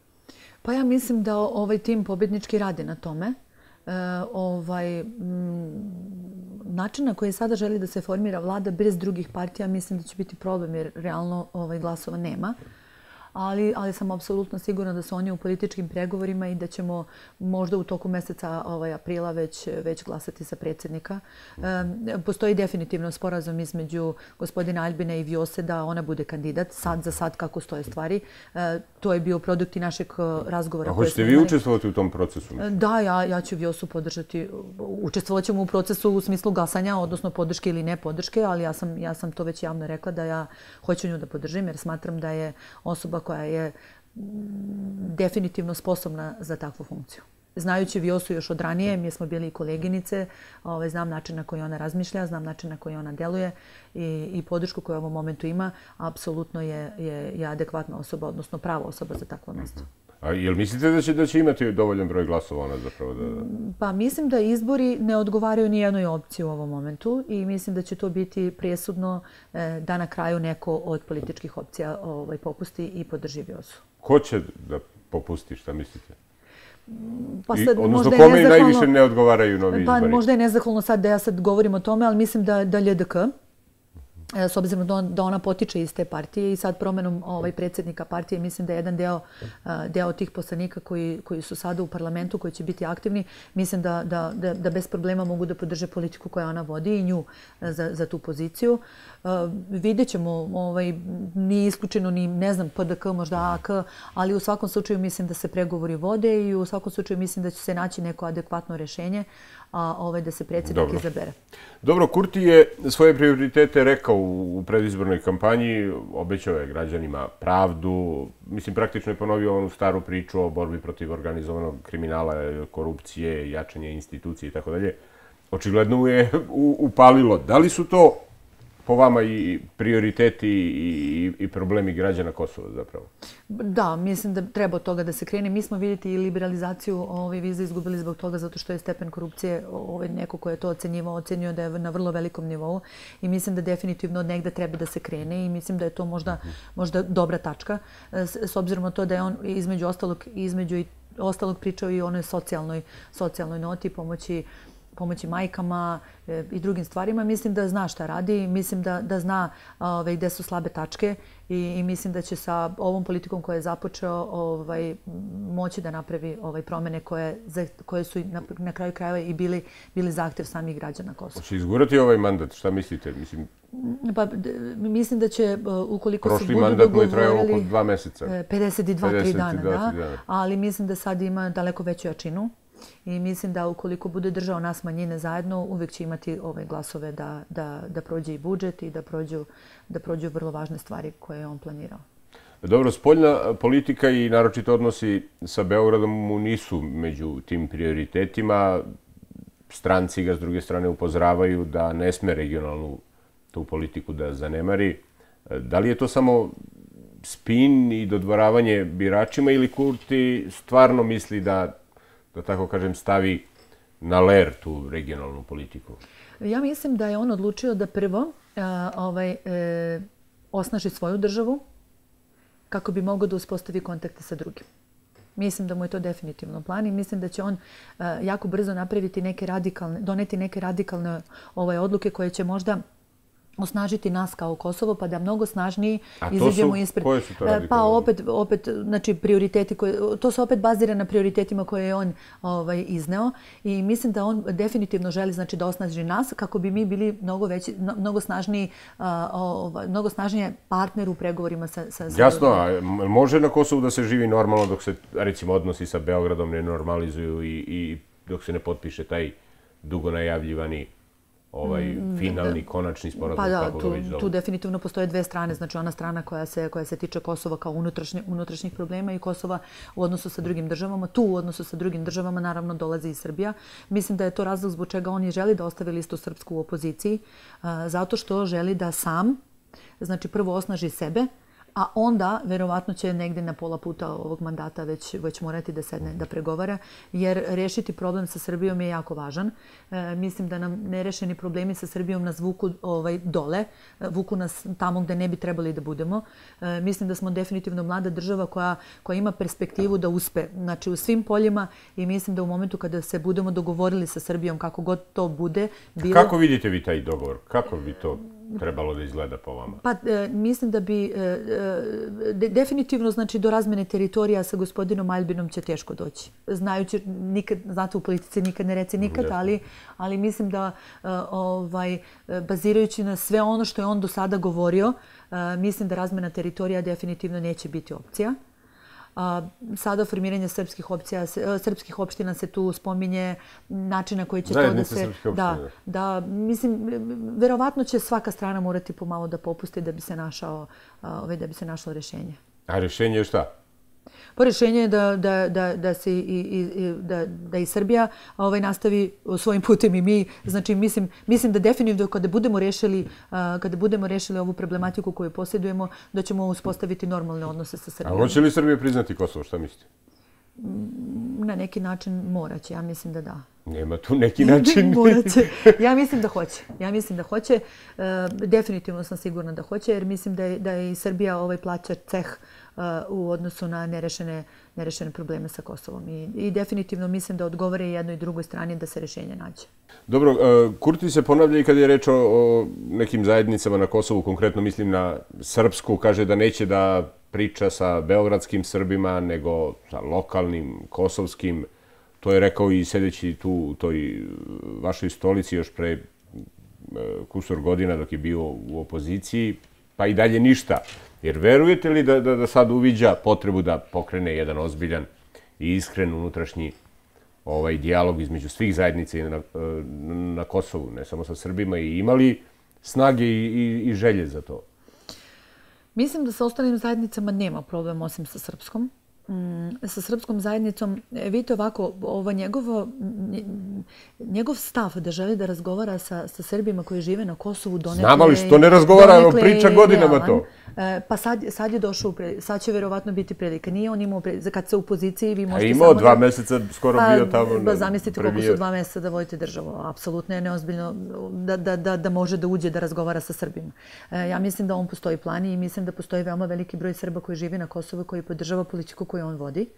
Pa ja mislim da ovaj tim pobjednički radi na tome. E, ovaj, m, način na koji sada želi da se formira vlada bez drugih partija, mislim da će biti problem jer realno ovaj, glasova nema. Ali, ali sam apsolutno sigurna da su oni u političkim pregovorima i da ćemo možda u toku meseca ovaj, aprila već, već glasati za predsjednika. E, postoji definitivno sporazum između gospodina Albina i Vjose da ona bude kandidat. Sad za sad kako stoje stvari. E, to je bio produkt i našeg razgovora. A hoćete vi učestvovati u tom procesu? Da, ja, ja ću Vjosu podržati. Učestvovat ćemo u procesu u smislu glasanja, odnosno podrške ili ne podrške, ali ja sam, ja sam to već javno rekla da ja hoću nju da podržim jer smatram da je osoba koja je definitivno sposobna za takvu funkciju. Znajući Vjosu još od ranije, mi smo bili i koleginice, ovaj, znam način na koji ona razmišlja, znam način na koji ona deluje i, i podršku koju u ovom momentu ima, apsolutno je, je, je adekvatna osoba, odnosno prava osoba za takvo mjesto. A jel mislite da će, da će imati dovoljan broj glasova ona zapravo da... Pa mislim da izbori ne odgovaraju ni jednoj opciji u ovom momentu i mislim da će to biti presudno eh, da na kraju neko od političkih opcija ovaj, popusti i podrži Vjosu. Ko će da popusti, šta mislite? Pa sad, I, odnosno možda kome i najviše ne odgovaraju novi pa, izbori? Možda je nezahvalno sad da ja sad govorim o tome, ali mislim da, da L D K, s obzirom da ona potiče iz te partije i sad promenom ovaj, predsjednika partije, mislim da je jedan deo, deo tih poslanika koji, koji su sada u parlamentu, koji će biti aktivni, mislim da, da, da, da bez problema mogu da podrže politiku koja ona vodi i nju za, za tu poziciju. Uh, vidjet ćemo, ovaj, nije isključeno ni, ne znam, P D K, možda A K, ali u svakom slučaju mislim da se pregovori vode i u svakom slučaju mislim da će se naći neko adekvatno rješenje, a ovaj, da se predsjednik izabere. Dobro, Kurti je svoje prioritete rekao u predizbornoj kampanji, obećao je građanima pravdu, mislim, praktično je ponovio onu staru priču o borbi protiv organizovanog kriminala, korupcije, jačanje institucije i tako dalje. Očigledno mu je upalilo. Da li su to po vama i prioriteti i problemi građana Kosova zapravo? Da, mislim da treba od toga da se krene. Mi smo vidjeti i liberalizaciju viza izgubili zbog toga zato što je stepen korupcije neko ko je to ocenjivao, ocenio da je na vrlo velikom nivou i mislim da definitivno negde treba da se krene i mislim da je to možda dobra tačka. S obzirom na to da je on između ostalog pričao i o onoj socijalnoj noti pomoći pomoći majkama i drugim stvarima. Mislim da zna šta radi, mislim da zna gde su slabe tačke i mislim da će sa ovom politikom koju je započeo moći da napravi promene koje su na kraju krajeva i bili zahtev samih građana Kosova. Hoće izgurati ovaj mandat? Šta mislite? Pa mislim da će, ukoliko se budu dogovorili... Prošli mandat mu je trajao oko dva meseca. pedeset dva tri dana, da. Ali mislim da sad ima daleko veću jačinu. I mislim da ukoliko bude držao nas manjine zajedno, uvijek će imati ove glasove da prođe i budžet i da prođu vrlo važne stvari koje je on planirao. Dobro, spoljna politika i naročito odnosi sa Beogradom mu nisu među tim prioritetima. Stranci ga s druge strane upozoravaju da ne sme regionalnu tu politiku da zanemari. Da li je to samo spin i dodvoravanje biračima ili Kurti stvarno misli da da tako kažem, stavi na ler tu regionalnu politiku? Ja mislim da je on odlučio da prvo osnaži svoju državu kako bi mogao da uspostavi kontakte sa drugim. Mislim da mu je to definitivno plan i mislim da će on jako brzo napraviti neke radikalne, doneti neke radikalne odluke koje će možda osnažiti nas kao Kosovo, pa da mnogo snažniji izađemo ispred. A koje su to radikalne? Pa opet, opet, znači, prioriteti, to su opet bazirane na prioritetima koje je on izneo i mislim da on definitivno želi, znači, da osnaži nas kako bi mi bili mnogo veći, mnogo snažniji, mnogo snažnije partner u pregovorima sa... Jasno, a može na Kosovu da se živi normalno dok se, recimo, odnosi sa Beogradom ne normalizuju i dok se ne potpiše taj dugo najavljivani ovaj finalni, konačni sporazum, kako ga već zovu? Pa da, tu definitivno postoje dve strane. Znači ona strana koja se tiče Kosova kao unutrašnjih problema i Kosova u odnosu sa drugim državama. Tu u odnosu sa drugim državama naravno dolazi i Srbija. Mislim da je to razlog zbog čega on i želi da ostavi listu srpsku u opoziciji, zato što želi da sam, znači prvo osnaži sebe, a onda verovatno će negdje na pola puta ovog mandata već morati da sedne, da pregovara, jer rešiti problem sa Srbijom je jako važan. Mislim da nam nerešeni problemi sa Srbijom nas vuku dole, vuku nas tamo gde ne bi trebali da budemo. Mislim da smo definitivno mlada država koja ima perspektivu da uspe, znači u svim poljima i mislim da u momentu kada se budemo dogovorili sa Srbijom, kako god to bude... Kako vidite vi taj dogovor? Kako bi to trebalo da izgleda po vama? Pa mislim da bi definitivno, znači, do razmene teritorija sa gospodinom Albinom će teško doći. Znajući, nikad, znate, u politici nikad ne reci nikad, ali mislim da bazirajući na sve ono što je on do sada govorio, mislim da razmena teritorija definitivno neće biti opcija. Sada formiranje srpskih opcija, srpskih opština se tu spominje, načina koji će to da se... Zajednice srpske opštine. Da, mislim, verovatno će svaka strana morati pomalo da popusti da bi se našao, da bi se našlo rešenje. A rešenje je šta? Pa rešenje je da i Srbija nastavi svojim putem i mi. Znači, mislim da definitivno kada budemo rešili kada budemo rešili ovu problematiku koju posjedujemo, da ćemo uspostaviti normalne odnose sa Srbijom. A hoće li Srbija priznati Kosovo? Šta mislite? Na neki način moraće. Ja mislim da da. Nema tu neki način. Moraće. Ja mislim da hoće. Ja mislim da hoće. Definitivno sam sigurna da hoće, jer mislim da je i Srbija plaća ceh u odnosu na nerešene probleme sa Kosovom. I definitivno mislim da odgovore jednoj i drugoj strani da se rešenje nađe. Dobro, Kurti se ponavlja i kad je reč o nekim zajednicama na Kosovu, konkretno mislim na srpsku, kaže da neće da priča sa beogradskim Srbima, nego sa lokalnim, kosovskim. To je rekao i sedeći tu u toj vašoj stolici još pre kusur godina dok je bio u opoziciji, pa i dalje ništa. Jer verujete li da sad uviđa potrebu da pokrene jedan ozbiljan i iskren unutrašnji dijalog između svih zajednica na Kosovu, ne samo sa Srbima, i imali snage i želje za to? Mislim da sa ostalim zajednicama nema problem osim sa srpskom. Sa srpskom zajednicom, vidite ovako, ovo njegovo, njegov stav da želi da razgovara sa, sa Srbima koji žive na Kosovu donekle... Znam, ali što ne razgovara, priča godinama to. Pa sad, sad je došao, sad će verovatno biti prilika. Nije on imao prilika, kad se u poziciji vi možete samo... A imao dva meseca, skoro bio tamo pa, zamislite koliko su dva meseca da vodite državu. Apsolutno je neozbiljno da, da, da, da može da uđe da razgovara sa Srbima. Ja mislim da on postoji plan i mislim da postoji veoma veliki broj Srba koji žive na Kosovu koji podržava politiku koju on vodi.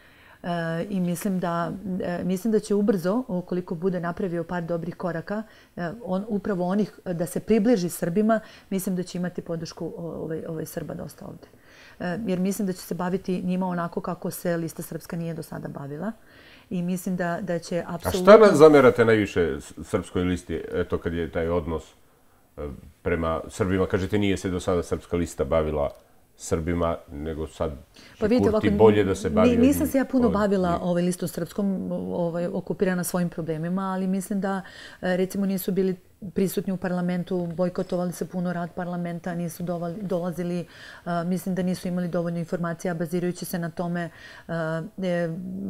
E, I mislim da, e, mislim da će ubrzo, ukoliko bude napravio par dobrih koraka, e, on, upravo onih da se približi Srbima, mislim da će imati podršku ovaj, ovaj Srba dosta ovde. E, jer mislim da će se baviti njima onako kako se Lista Srpska nije do sada bavila. I mislim da, da će apsolutno... A šta nas zamerate najviše Srpskoj listi, eto kad je taj odnos prema Srbima? Kažete, nije se do sada Srpska lista bavila Srbima, nego sad pa vidite, Kurti ovako, bolje da se bavi... Nisam se ja puno bavila ovaj, listom srpskom, ovaj, okupirana svojim problemima, ali mislim da recimo nisu bili prisutni u parlamentu, bojkotovali se puno rad parlamenta, nisu dovali, dolazili, uh, mislim da nisu imali dovoljno informacija, bazirajući se na tome. Uh, e,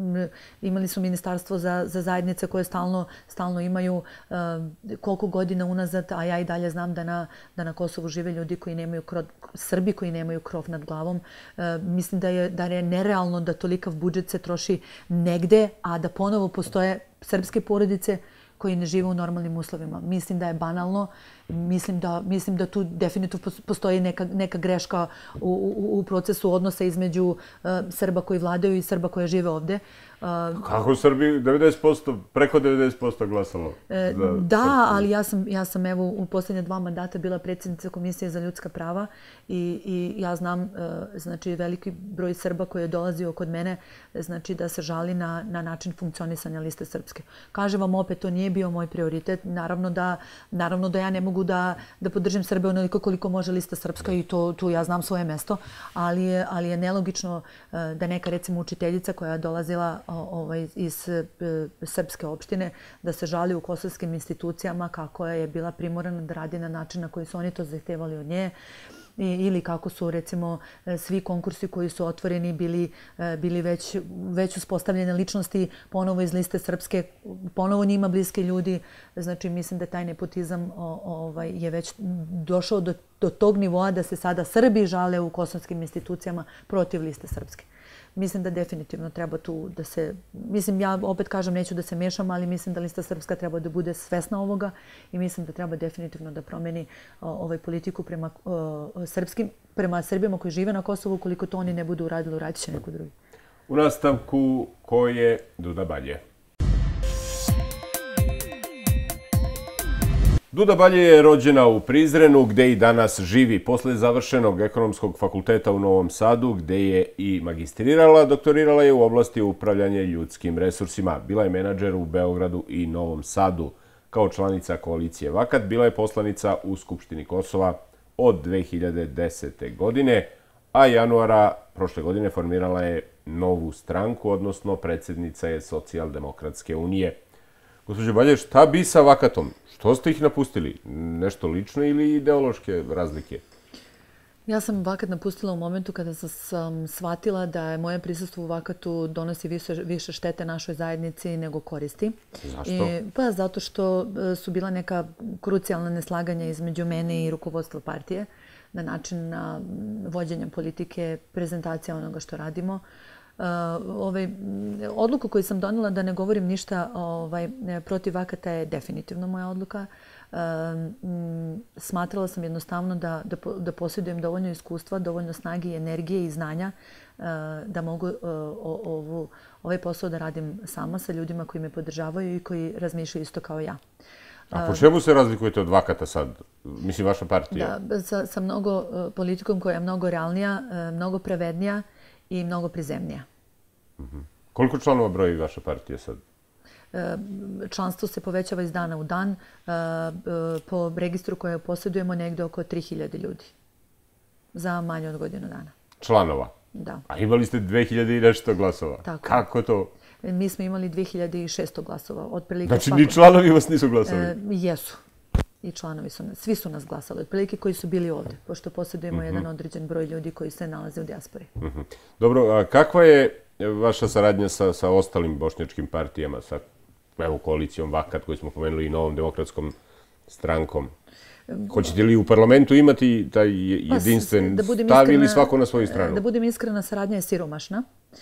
imali su ministarstvo za, za zajednice koje stalno, stalno imaju uh, koliko godina unazad, a ja i dalje znam da na, da na Kosovu žive ljudi koji nemaju krov, Srbi koji nemaju krov nad glavom. Uh, mislim da je, da je nerealno da tolikav budžet se troši negde, a da ponovo postoje srpske porodice koji ne žive u normalnim uslovima. Mislim da je banalno. Mislim da, mislim da tu definitivno postoji neka, neka greška u, u, u procesu odnosa između uh, Srba koji vladaju i Srba koje žive ovde. Uh, Kako Srbi devedeset posto, preko devedeset posto glasalo? E, da, ali ja sam, ja sam evo u posljednje dva mandata bila predsjednica Komisije za ljudska prava i, i ja znam uh, znači veliki broj Srba koji je dolazio kod mene, znači da se žali na, na način funkcionisanja Liste Srpske. Kažem vam opet, to nije bio moj prioritet. Naravno da, naravno da ja ne mogu da, da podržim Srbe onoliko koliko može Lista Srpska i to, tu ja znam svoje mesto, ali je, ali je nelogično uh, da neka recimo učiteljica koja je dolazila ovaj, iz srpske opštine, da se žali u kosovskim institucijama kako je bila primorana da radi na način na koji su oni to zahtevali od nje. Ili kako su recimo svi konkursi koji su otvoreni bili, bili već, već uspostavljene ličnosti ponovo iz Liste Srpske, ponovo njima bliski ljudi. Znači mislim da taj nepotizam ovaj, je već došao do, do tog nivoa da se sada Srbi žale u kosovskim institucijama protiv Liste Srpske. Mislim da definitivno treba tu da se... Mislim, ja opet kažem, neću da se mešam, ali mislim da Lista Srpska treba da bude svesna ovoga i mislim da treba definitivno da promeni ovaj politiku prema, uh, srpskim, prema Srbima koji žive na Kosovu. Koliko to oni ne budu uradili, uradit će neko drugi. U nastavku, ko je Duda Balje? Duda Balje je rođena u Prizrenu, gde i danas živi. Posle završenog ekonomskog fakulteta u Novom Sadu, gde je i magistrirala, doktorirala je u oblasti upravljanja ljudskim resursima. Bila je menadžer u Beogradu i Novom Sadu. Kao članica koalicije Vakat, bila je poslanica u Skupštini Kosova od dve hiljade desete. godine, a januara prošle godine formirala je novu stranku, odnosno predsjednica je Socijaldemokratske unije. Gospođo Balje, šta bi sa Vakatom? Što ste ih napustili? Nešto lično ili ideološke razlike? Ja sam Vakat napustila u momentu kada sam shvatila da je moje prisustvo u Vakatu donosi više, više štete našoj zajednici nego koristi. Zašto? I, pa zato što su bila neka krucijalna neslaganja između mene i rukovodstva partije na način na vođenja politike, prezentacija onoga što radimo. Uh, ovaj, odluku koju sam donela da ne govorim ništa ovaj, protiv Vakata je definitivno moja odluka. Uh, m, smatrala sam jednostavno da, da, da posjedujem dovoljno iskustva, dovoljno snage i energije i znanja uh, da mogu uh, ovu, ovaj posao da radim sama sa ljudima koji me podržavaju i koji razmišljaju isto kao ja. A po čemu se razlikujete od Vakata sad? Mislim, vaša partija? Da, sa, sa mnogo uh, politikom koja je mnogo realnija, uh, mnogo pravednija i mnogo prizemnija. Mm-hmm. Koliko članova broji vaša partija sad? E, članstvo se povećava iz dana u dan. E, po registru koje posjedujemo negde oko tri hiljade ljudi. Za manje od godinu dana. Članova? Da. A imali ste dve hiljade i nešto glasova. Tako. Kako to? Mi smo imali dve hiljade šesto glasova. Otprilike znači, svako... ni članovi vas nisu glasali? E, jesu. i članovi su nas, svi su nas glasali, otprilike koji su bili ovde, pošto posjedujemo Mhm. jedan određen broj ljudi koji se nalaze u dijaspori. Mhm. Dobro, a kakva je vaša saradnja sa, sa ostalim bošnjačkim partijama, sa evo, koalicijom Vakat koju smo pomenuli i Novom demokratskom strankom? Hoćete li u parlamentu imati taj Pa, jedinstven da budem stav ili iskrena- svako na svoju stranu? Da budem iskrena, saradnja je siromašna.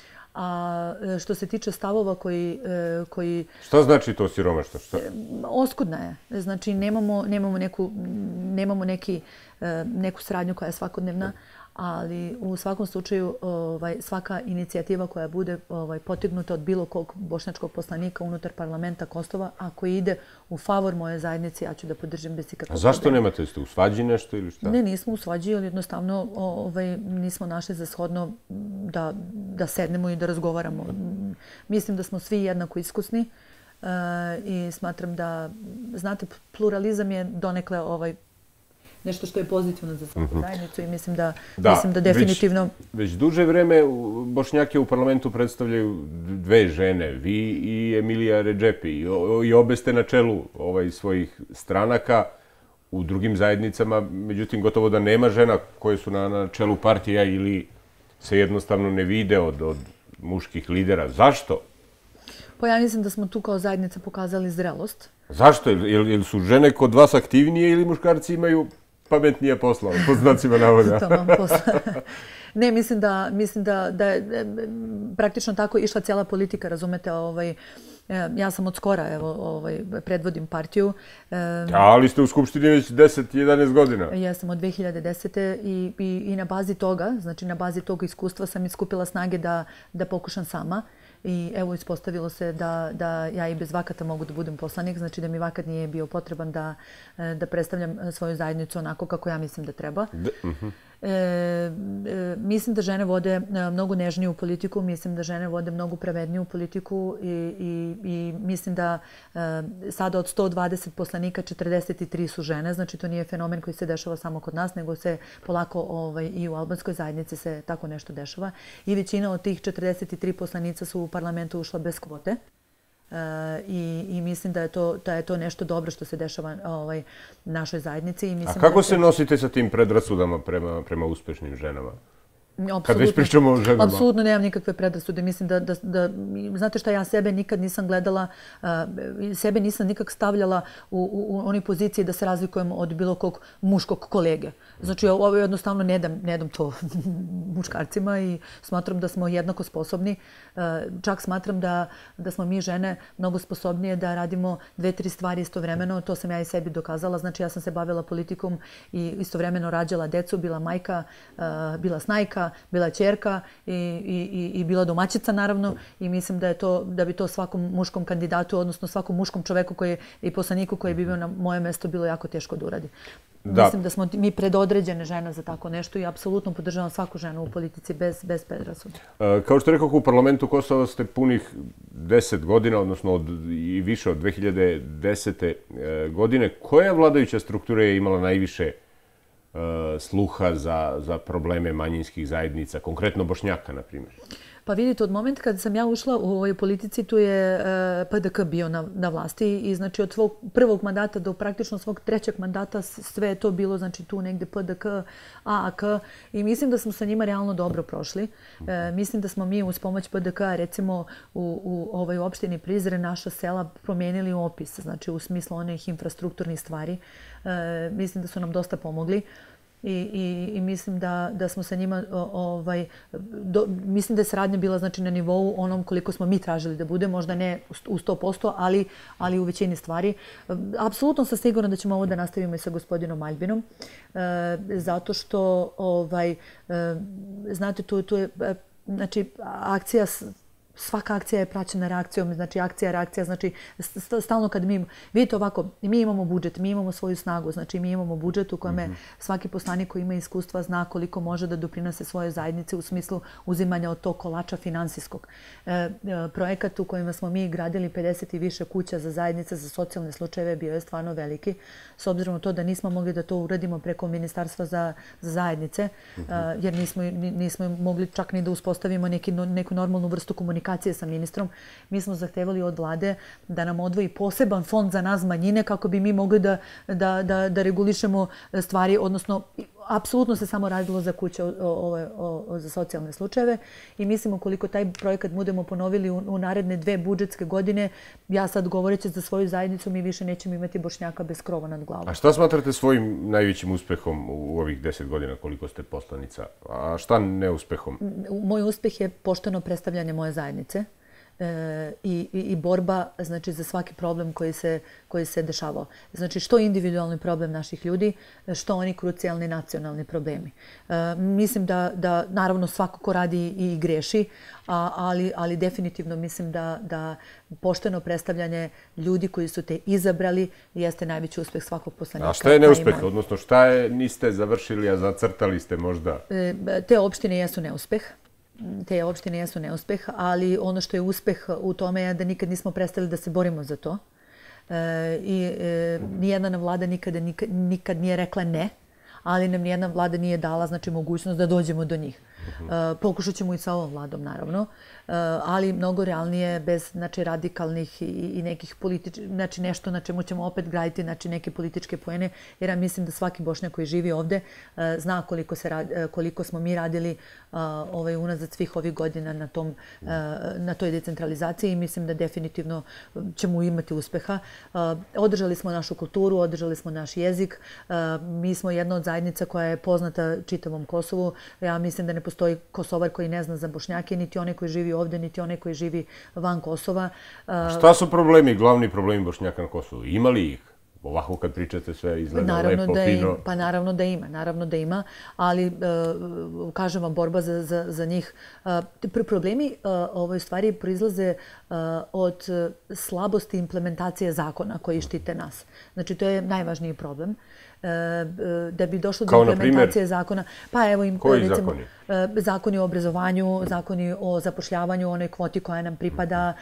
A e, što se tiče stavova koji, e, koji Šta znači to siromaštvo? Šta? oskudna je. Znači, nemamo, nemamo, neku, nemamo neki, e, neku saradnju koja je svakodnevna, ali u svakom slučaju ovaj, svaka inicijativa koja bude ovaj, potignuta od bilo kog bošnjačkog poslanika unutar parlamenta Kosova, ako ide u favor moje zajednice, ja ću da podržim bez ikakvog A zašto problema. nemate? Ste u svađi nešto ili šta? Ne, nismo u svađi, ali jednostavno ovaj, nismo našli za shodno da, da sednemo i da razgovaramo. Mislim da smo svi jednako iskusni e, i smatram da, znate, pluralizam je donekle ovaj, nešto što je pozitivno za svaku zajednicu i mislim da, mislim da definitivno... Već, već duže vreme u- Bošnjake u parlamentu predstavljaju dve žene, vi i Emilija Redžepi. I, o- i obe ste na čelu ovaj, svojih stranaka. U drugim zajednicama, međutim, gotovo da nema žena koje su na, na čelu partija ili se jednostavno ne vide od, od muških lidera. Zašto? Pa ja mislim da smo tu kao zajednica pokazali zrelost. Zašto? Jel, jel su žene kod vas aktivnije ili muškarci imaju pametnije posla, po znacima navoda? To vam posla. Ne, mislim da, mislim da, da je e, praktično tako išla cijela politika, razumete, ovaj, e, ja sam od skora, evo, ovaj, predvodim partiju. E, Ali ste u Skupštini već deset jedanaest godina. Ja sam od dve hiljade desete. I, i, i na bazi toga, znači na bazi tog iskustva sam iskupila snage da, da pokušam sama. I evo, ispostavilo se da, da ja i bez Vakata mogu da budem poslanik, znači da mi Vakat nije bio potreban da, da predstavljam svoju zajednicu onako kako ja mislim da treba. D uh-huh. E, e, mislim da žene vode mnogo nežniju politiku, mislim da žene vode mnogo pravedniju politiku i, i, i mislim da e, sada od sto dvadeset poslanika četrdeset tri su žene, znači to nije fenomen koji se dešava samo kod nas, nego se polako ovaj, i u albanskoj zajednici se tako nešto dešava. I većina od tih četrdeset tri poslanica su u parlamentu ušla bez kvote. Uh, i, i mislim da je, to, da je to nešto dobro što se dešava ovaj, našoj zajednici. I mislim A kako da se nosite sa tim predrasudama prema, prema uspešnim ženama? Apsolutno, Kad već pričamo o ženama. Apsolutno nemam nikakve predrasude. Mislim da, da, da, znate šta, ja sebe nikad nisam gledala, uh, sebe nisam nikak stavljala u, u, u onoj poziciji da se razlikujem od bilo kog muškog kolege. Znači, ovo jednostavno ne dam, ne dam to muškarcima i smatram da smo jednako sposobni. Uh, čak smatram da, da smo mi žene mnogo sposobnije da radimo dve, tri stvari istovremeno. To sam ja i sebi dokazala. Znači, ja sam se bavila politikom i istovremeno rađala decu, bila majka, uh, bila snajka, bila ćerka i, i, i bila domaćica naravno i mislim da je to, da bi to svakom muškom kandidatu, odnosno svakom muškom čoveku koji je, i poslaniku koji bi bio na moje mesto bilo jako teško da uradi. Da. Mislim da smo mi predodređene žene za tako nešto i apsolutno podržavam svaku ženu u politici bez, bez predrasuda. Kao što rekao, u parlamentu Kosova ste punih deset godina, odnosno od, i više od dve hiljade desete. godine. Koja vladajuća struktura je imala najviše sluha za, za probleme manjinskih zajednica, konkretno Bošnjaka, na primjer? Pa vidite, od momenta kad sam ja ušla u ovoj politici, tu je e, P D K bio na, na vlasti i znači od svog prvog mandata do praktično svog trećeg mandata sve je to bilo, znači tu negde P D K, A A K i mislim da smo sa njima realno dobro prošli. E, mislim da smo mi uz pomoć P D K recimo u, u ovoj opštini Prizren naša sela promijenili opis, znači u smislu onih infrastrukturnih stvari. E, mislim da su nam dosta pomogli. I, i, i mislim da, da smo sa njima, ovaj, do, mislim da je saradnja bila znači, na nivou onom koliko smo mi tražili da bude, možda ne u sto posto, ali, ali u većini stvari. Apsolutno sam sigurna da ćemo ovo da nastavimo i sa gospodinom Albinom, e, zato što, ovaj, e, znate, tu, tu je, znači, akcija svaka akcija je praćena reakcijom, znači akcija, reakcija, znači stalno kad mi, vidite ovako, mi imamo budžet, mi imamo svoju snagu, znači mi imamo budžet u kojem mm-hmm. svaki poslanik koji ima iskustva zna koliko može da doprinose svoje zajednice u smislu uzimanja od tog kolača finansijskog. E, e, projekat u kojima smo mi gradili pedeset i više kuća za zajednice, za socijalne slučajeve bio je stvarno veliki, s obzirom na to da nismo mogli da to uradimo preko Ministarstva za, za zajednice, mm-hmm. e, jer nismo, nismo mogli čak ni da uspostavimo neki, neku normalnu vrstu komunikacije komunikacije sa ministrom, mi smo zahtevali od vlade da nam odvoji poseban fond za nas manjine kako bi mi mogli da, da, da, da regulišemo stvari, odnosno apsolutno se samo radilo za kuće, o, o, o, za socijalne slučajeve i mislim ukoliko taj projekat budemo ponovili u, u naredne dve budžetske godine, ja sad govoreći za svoju zajednicu, mi više nećemo imati Bošnjaka bez krova nad glavom. A šta smatrate svojim najvećim uspehom u ovih deset godina koliko ste poslanica? A šta neuspehom? Moj uspeh je pošteno predstavljanje moje zajednice. E, i, i borba znači, za svaki problem koji se, koji se dešavao. Znači što individualni problem naših ljudi, što oni krucijalni nacionalni problemi. E, mislim da, da naravno svako ko radi i greši, a, ali, ali definitivno mislim da, da pošteno predstavljanje ljudi koji su te izabrali jeste najveći uspeh svakog poslanika. A šta je neuspeh? Odnosno šta je niste završili, a zacrtali ste možda? E, te opštine jesu neuspeh. Te opštine jesu neuspeh, ali ono što je uspeh u tome je da nikad nismo prestali da se borimo za to. E, I e, nijedna vlada nikada, nikad, nikad nije rekla ne, ali nam nijedna vlada nije dala znači, mogućnost da dođemo do njih. E, pokušat ćemo i sa ovom vladom, naravno, e, ali mnogo realnije bez znači, radikalnih i, i nekih političkih, znači nešto na čemu ćemo opet graditi znači, neke političke poene, jer ja mislim da svaki Bošnjak koji živi ovde e, zna koliko, se rad, koliko smo mi radili e, ovaj, unazad svih ovih godina na, tom, e, na toj decentralizaciji i mislim da definitivno ćemo imati uspeha. E, održali smo našu kulturu, održali smo naš jezik, e, mi smo jedna od zajednica koja je poznata čitavom Kosovu. Ja mislim da ne postoji Kosovar koji ne zna za Bošnjake, niti onaj koji živi ovde, niti onaj koji živi van Kosova. Šta su problemi, glavni problemi Bošnjaka na Kosovu? Ima li ih? Ovako kad pričate sve izgleda lepo, fino. Pa naravno da ima, naravno da ima, ali kažem vam, borba za, za, za njih. Problemi ovoj stvari proizlaze od slabosti implementacije zakona koji štite nas. Znači, to je najvažniji problem. Da bi došlo do implementacije zakona. Pa evo im, koji recimo, zakoni? Zakoni o obrazovanju, zakoni o zapošljavanju, onoj kvoti koja nam pripada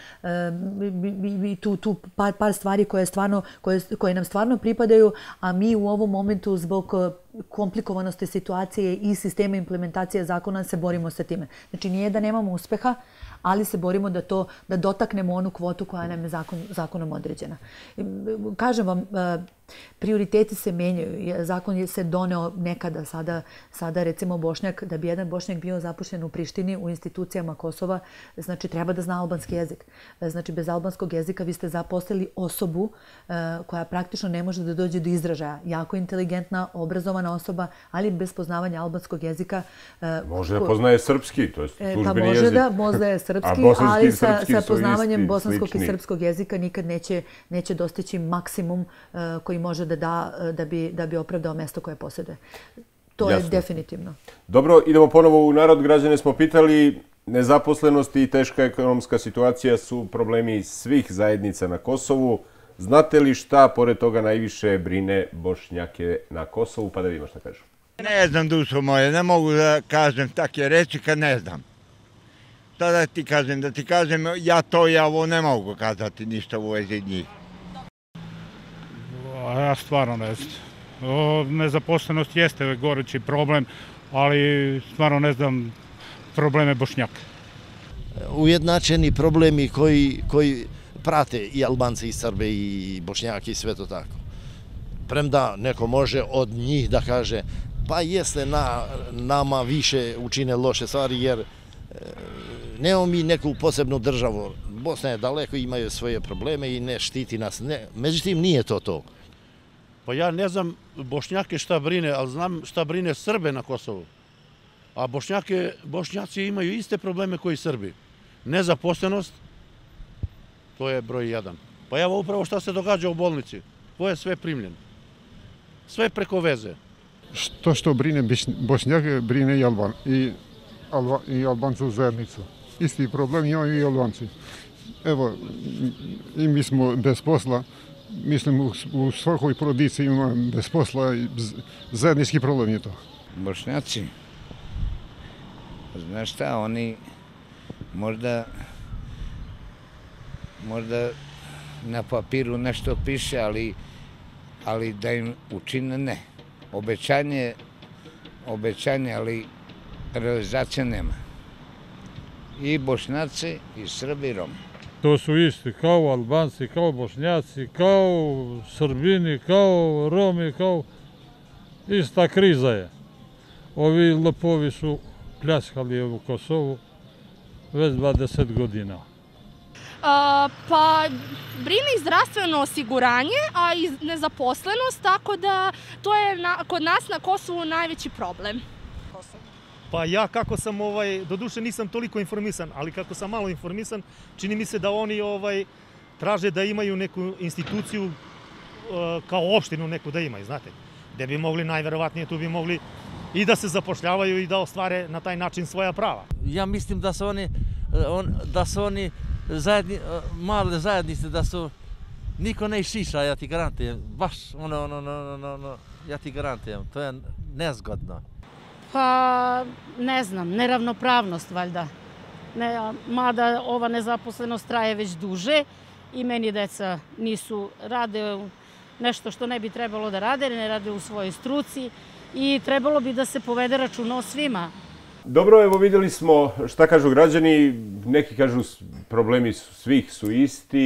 i tu, tu par, par stvari koje, stvarno, koje, koje nam stvarno pripadaju, a mi u ovom momentu zbog komplikovanosti situacije i sistema implementacije zakona se borimo sa time. Znači nije da nemamo uspeha, ali se borimo da to da dotaknemo onu kvotu koja nam je zakon, zakonom određena. Kažem vam, prioriteti se menjaju. Zakon se doneo nekada, sada, sada recimo Bošnjak, da bi jedan Bošnjak bio zapošljen u Prištini, u institucijama Kosova, znači treba da zna albanski jezik. Znači bez albanskog jezika vi ste zaposlili osobu koja praktično ne može da dođe do izražaja. Jako inteligentna, obrazovana osoba, ali bez poznavanja albanskog jezika. Može da poznaje srpski, to je službeni pa može jezik. Da, možda je srpski, ali sa, sa poznavanjem bosanskog slični. I srpskog jezika nikad neće, neće dostići maksimum uh, koji može da da da bi, da bi opravdao mesto koje posjeduje. To Jasno. Je definitivno. Dobro, idemo ponovo u narod. Građane smo pitali, nezaposlenost i teška ekonomska situacija su problemi svih zajednica na Kosovu. Znate li šta, pored toga, najviše brine Bošnjake na Kosovu? Pa da vidimo šta kažu. Ne znam, dušo moje, ne mogu da kažem takve reči kad ne znam. Šta da ti kažem? Da ti kažem, ja to, ja ovo ne mogu kazati ništa u vezi njih. Ja stvarno ne znam. Nezaposlenost jeste gorući problem, ali stvarno ne znam probleme Bošnjaka. Ujednačeni problemi koji, koji prate i Albanci, i Srbe, i Bošnjaki, i sve to tako. Premda neko može od njih da kaže pa jeste na nama više učine loše stvari, jer e, nemamo mi neku posebnu državu. Bosna je daleko, imaju svoje probleme i ne štiti nas. Ne. Međutim, nije to to. Pa ja ne znam Bošnjake šta brine, ali znam šta brine Srbe na Kosovu. A Bošnjake, Bošnjaci imaju iste probleme koji Srbi. Nezaposlenost, to je broj jedan. Pa evo upravo šta se događa u bolnici. To je sve primljeno. Sve preko veze. Što što brine Bošnjake, brine i, Alban, i, Alba, i Albancu u zajednicu. Isti problem imaju i Albanci. Evo, i mi smo bez posla. Mislim, u, u svakoj porodici ima bez posla i zajednički problem je to. Bošnjaci, znaš šta, oni možda, možda na papiru nešto piše, ali, ali da im učine ne. Obećanje, obećanje, ali realizacije nema. i Bošnjaci, i Srbi, i Romi. To su isti, kao Albanci, kao Bošnjaci, kao Srbini, kao Romi, kao ista kriza je. Ovi lopovi su pljaskali u Kosovu već dvadeset godina. Pa brine i zdravstveno osiguranje, a i nezaposlenost, tako da to je kod nas na Kosovu najveći problem. Pa ja kako sam, ovaj, doduše nisam toliko informisan, ali kako sam malo informisan, čini mi se da oni ovaj, traže da imaju neku instituciju kao opštinu neku da imaju, znate, gde bi mogli, najverovatnije tu bi mogli i da se zapošljavaju i da ostvare na taj način svoja prava. Ja mislim da su oni, da su oni zajedni, male zajednice, da su niko ne šiša, ja ti garantujem, baš ono, ono, ono, ono, ja ti garantujem, to je nezgodno. Pa, ne znam, neravnopravnost valjda. Ne, mada ova nezaposlenost traje već duže i meni deca nisu, rade nešto što ne bi trebalo da rade, ne rade u svojoj struci i trebalo bi da se povede računa o svima. Dobro, evo vidjeli smo šta kažu građani, neki kažu problemi svih su isti,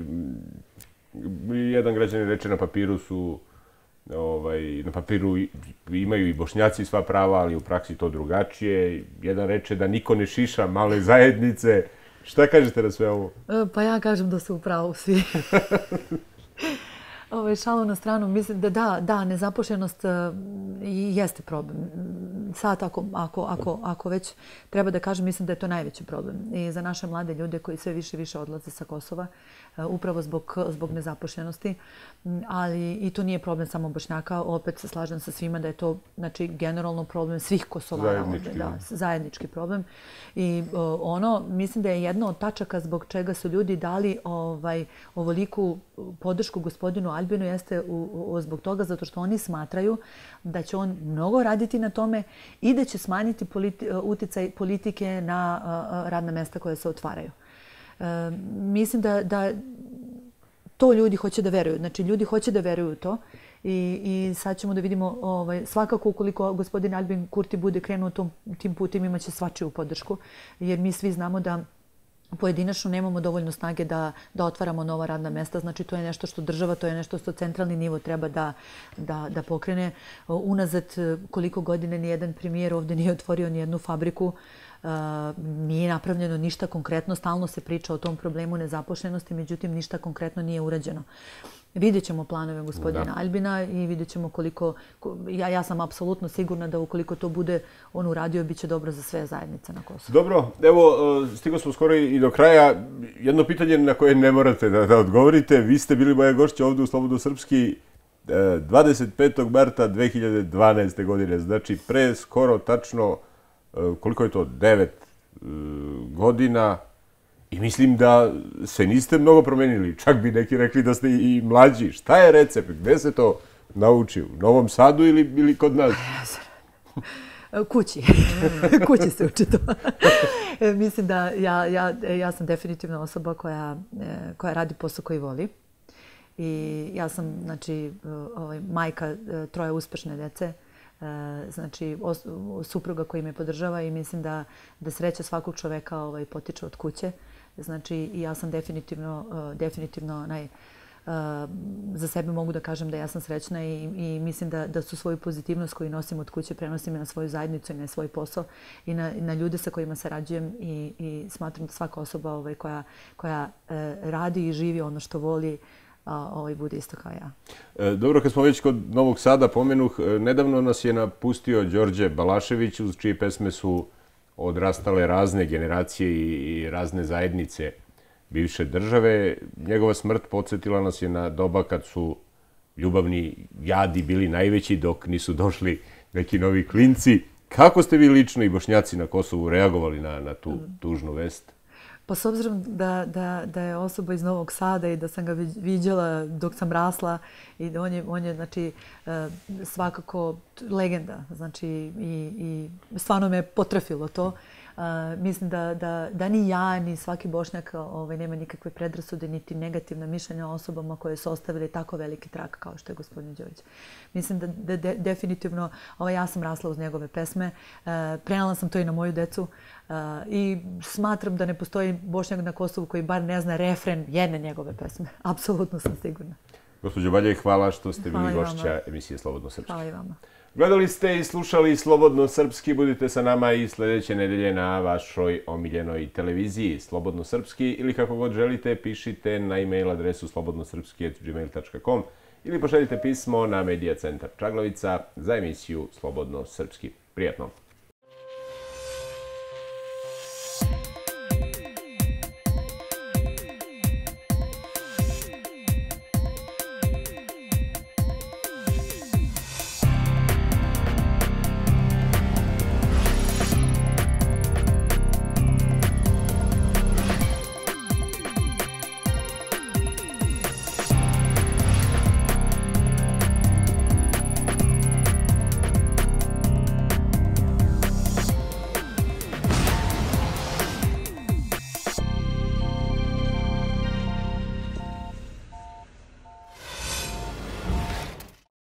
jedan građanin reče na papiru su, ovaj, na papiru imaju i Bošnjaci sva prava, ali u praksi to drugačije, jedan reče da niko ne šiša male zajednice, šta kažete na sve ovo? Pa ja kažem da su u pravu svi. Ovo, šalu na stranu, mislim da da, da, nezapošljenost jeste problem. Sad, ako, ako, ako, ako već treba da kažem, mislim da je to najveći problem. I za naše mlade ljude koji sve više i više odlaze sa Kosova, upravo zbog, zbog nezapošljenosti. Ali i to nije problem samo Bošnjaka. Opet se slažem sa svima da je to, znači, generalno problem svih Kosovara. Zajednički. Da, zajednički problem. I ono, mislim da je jedna od tačaka zbog čega su ljudi dali ovaj, ovoliku podršku gospodinu Albinu jeste u, u, zbog toga zato što oni smatraju da će on mnogo raditi na tome i da će smanjiti politi, uticaj politike na a, radna mesta koje se otvaraju. E, mislim da, da to ljudi hoće da veruju. Znači, ljudi hoće da veruju u to i, i sad ćemo da vidimo, ovaj, svakako ukoliko gospodin Albin Kurti bude krenuo tom, tim putem, imaće svačiju podršku, jer mi svi znamo da pojedinačno nemamo dovoljno snage da, da otvaramo nova radna mesta. Znači, to je nešto što država, to je nešto što centralni nivo treba da, da, da pokrene. Unazad koliko godine nijedan premijer ovdje nije otvorio nijednu fabriku, Uh, nije napravljeno ništa konkretno, stalno se priča o tom problemu nezapošljenosti, međutim ništa konkretno nije urađeno. Vidjet ćemo planove gospodina da. Albina i vidjet ćemo koliko, ja, ja sam apsolutno sigurna da ukoliko to bude on uradio, bit će dobro za sve zajednice na Kosovu. Dobro, evo, stigo smo skoro i do kraja. Jedno pitanje na koje ne morate da, da odgovorite. Vi ste bili moja gošća ovdje u Slobodno Srpski dvadeset petog marta dve hiljade dvanaeste. godine, znači pre skoro tačno koliko je to, devet godina i mislim da se niste mnogo promenili. Čak bi neki rekli da ste i mlađi. Šta je recept? Gde se to nauči? U Novom Sadu ili, ili kod nas? Kući. Kući se uči to. Mislim da ja, ja, ja sam definitivno osoba koja, koja radi posao koji voli. I ja sam, znači, ovaj, majka troje uspešne dece. Znači, supruga koji me podržava i mislim da, da sreća svakog čoveka ovaj, potiče od kuće. Znači, i ja sam definitivno, definitivno naj, za sebe mogu da kažem da ja sam srećna i, i mislim da, da su svoju pozitivnost koju nosim od kuće prenosim na svoju zajednicu i na svoj posao i na, na ljude sa kojima sarađujem i, i smatram da svaka osoba ovaj, koja, koja eh, radi i živi ono što voli, a ovaj bude isto kao ja. Dobro, kad smo već kod Novog Sada, pomenuh, nedavno nas je napustio Đorđe Balašević, uz čije pesme su odrastale razne generacije i razne zajednice bivše države. Njegova smrt podsjetila nas je na doba kad su ljubavni jadi bili najveći dok nisu došli neki novi klinci. Kako ste vi lično i Bošnjaci na Kosovu reagovali na, na tu tužnu vest? Pa s obzirom da, da, da je osoba iz Novog Sada i da sam ga viđala dok sam rasla i da on je, on je znači, svakako legenda. Znači, i, i stvarno me potrafilo to. Mislim da, da, da ni ja, ni svaki Bošnjak ovaj, nema nikakve predrasude, niti negativna mišljenja o osobama koje su ostavili tako veliki trag kao što je gospodin Đorđe. Mislim da, da de, definitivno, ovaj, ja sam rasla uz njegove pesme, prenala sam to i na moju decu i smatram da ne postoji Bošnjak na Kosovu koji bar ne zna refren jedne njegove pesme. Apsolutno sam sigurna. Gospođo Baljaj, hvala što ste bili Hvala gošća emisije Slobodno srpski. Hvala i vama. Gledali ste i slušali Slobodno srpski. Budite sa nama i sljedeće nedelje na vašoj omiljenoj televiziji Slobodno srpski ili kako god želite, pišite na e-mail adresu slobodnosrpski at gmail dot com ili pošaljite pismo na Medija centar Čaglavica za emisiju Slobodno srpski. Prijatno!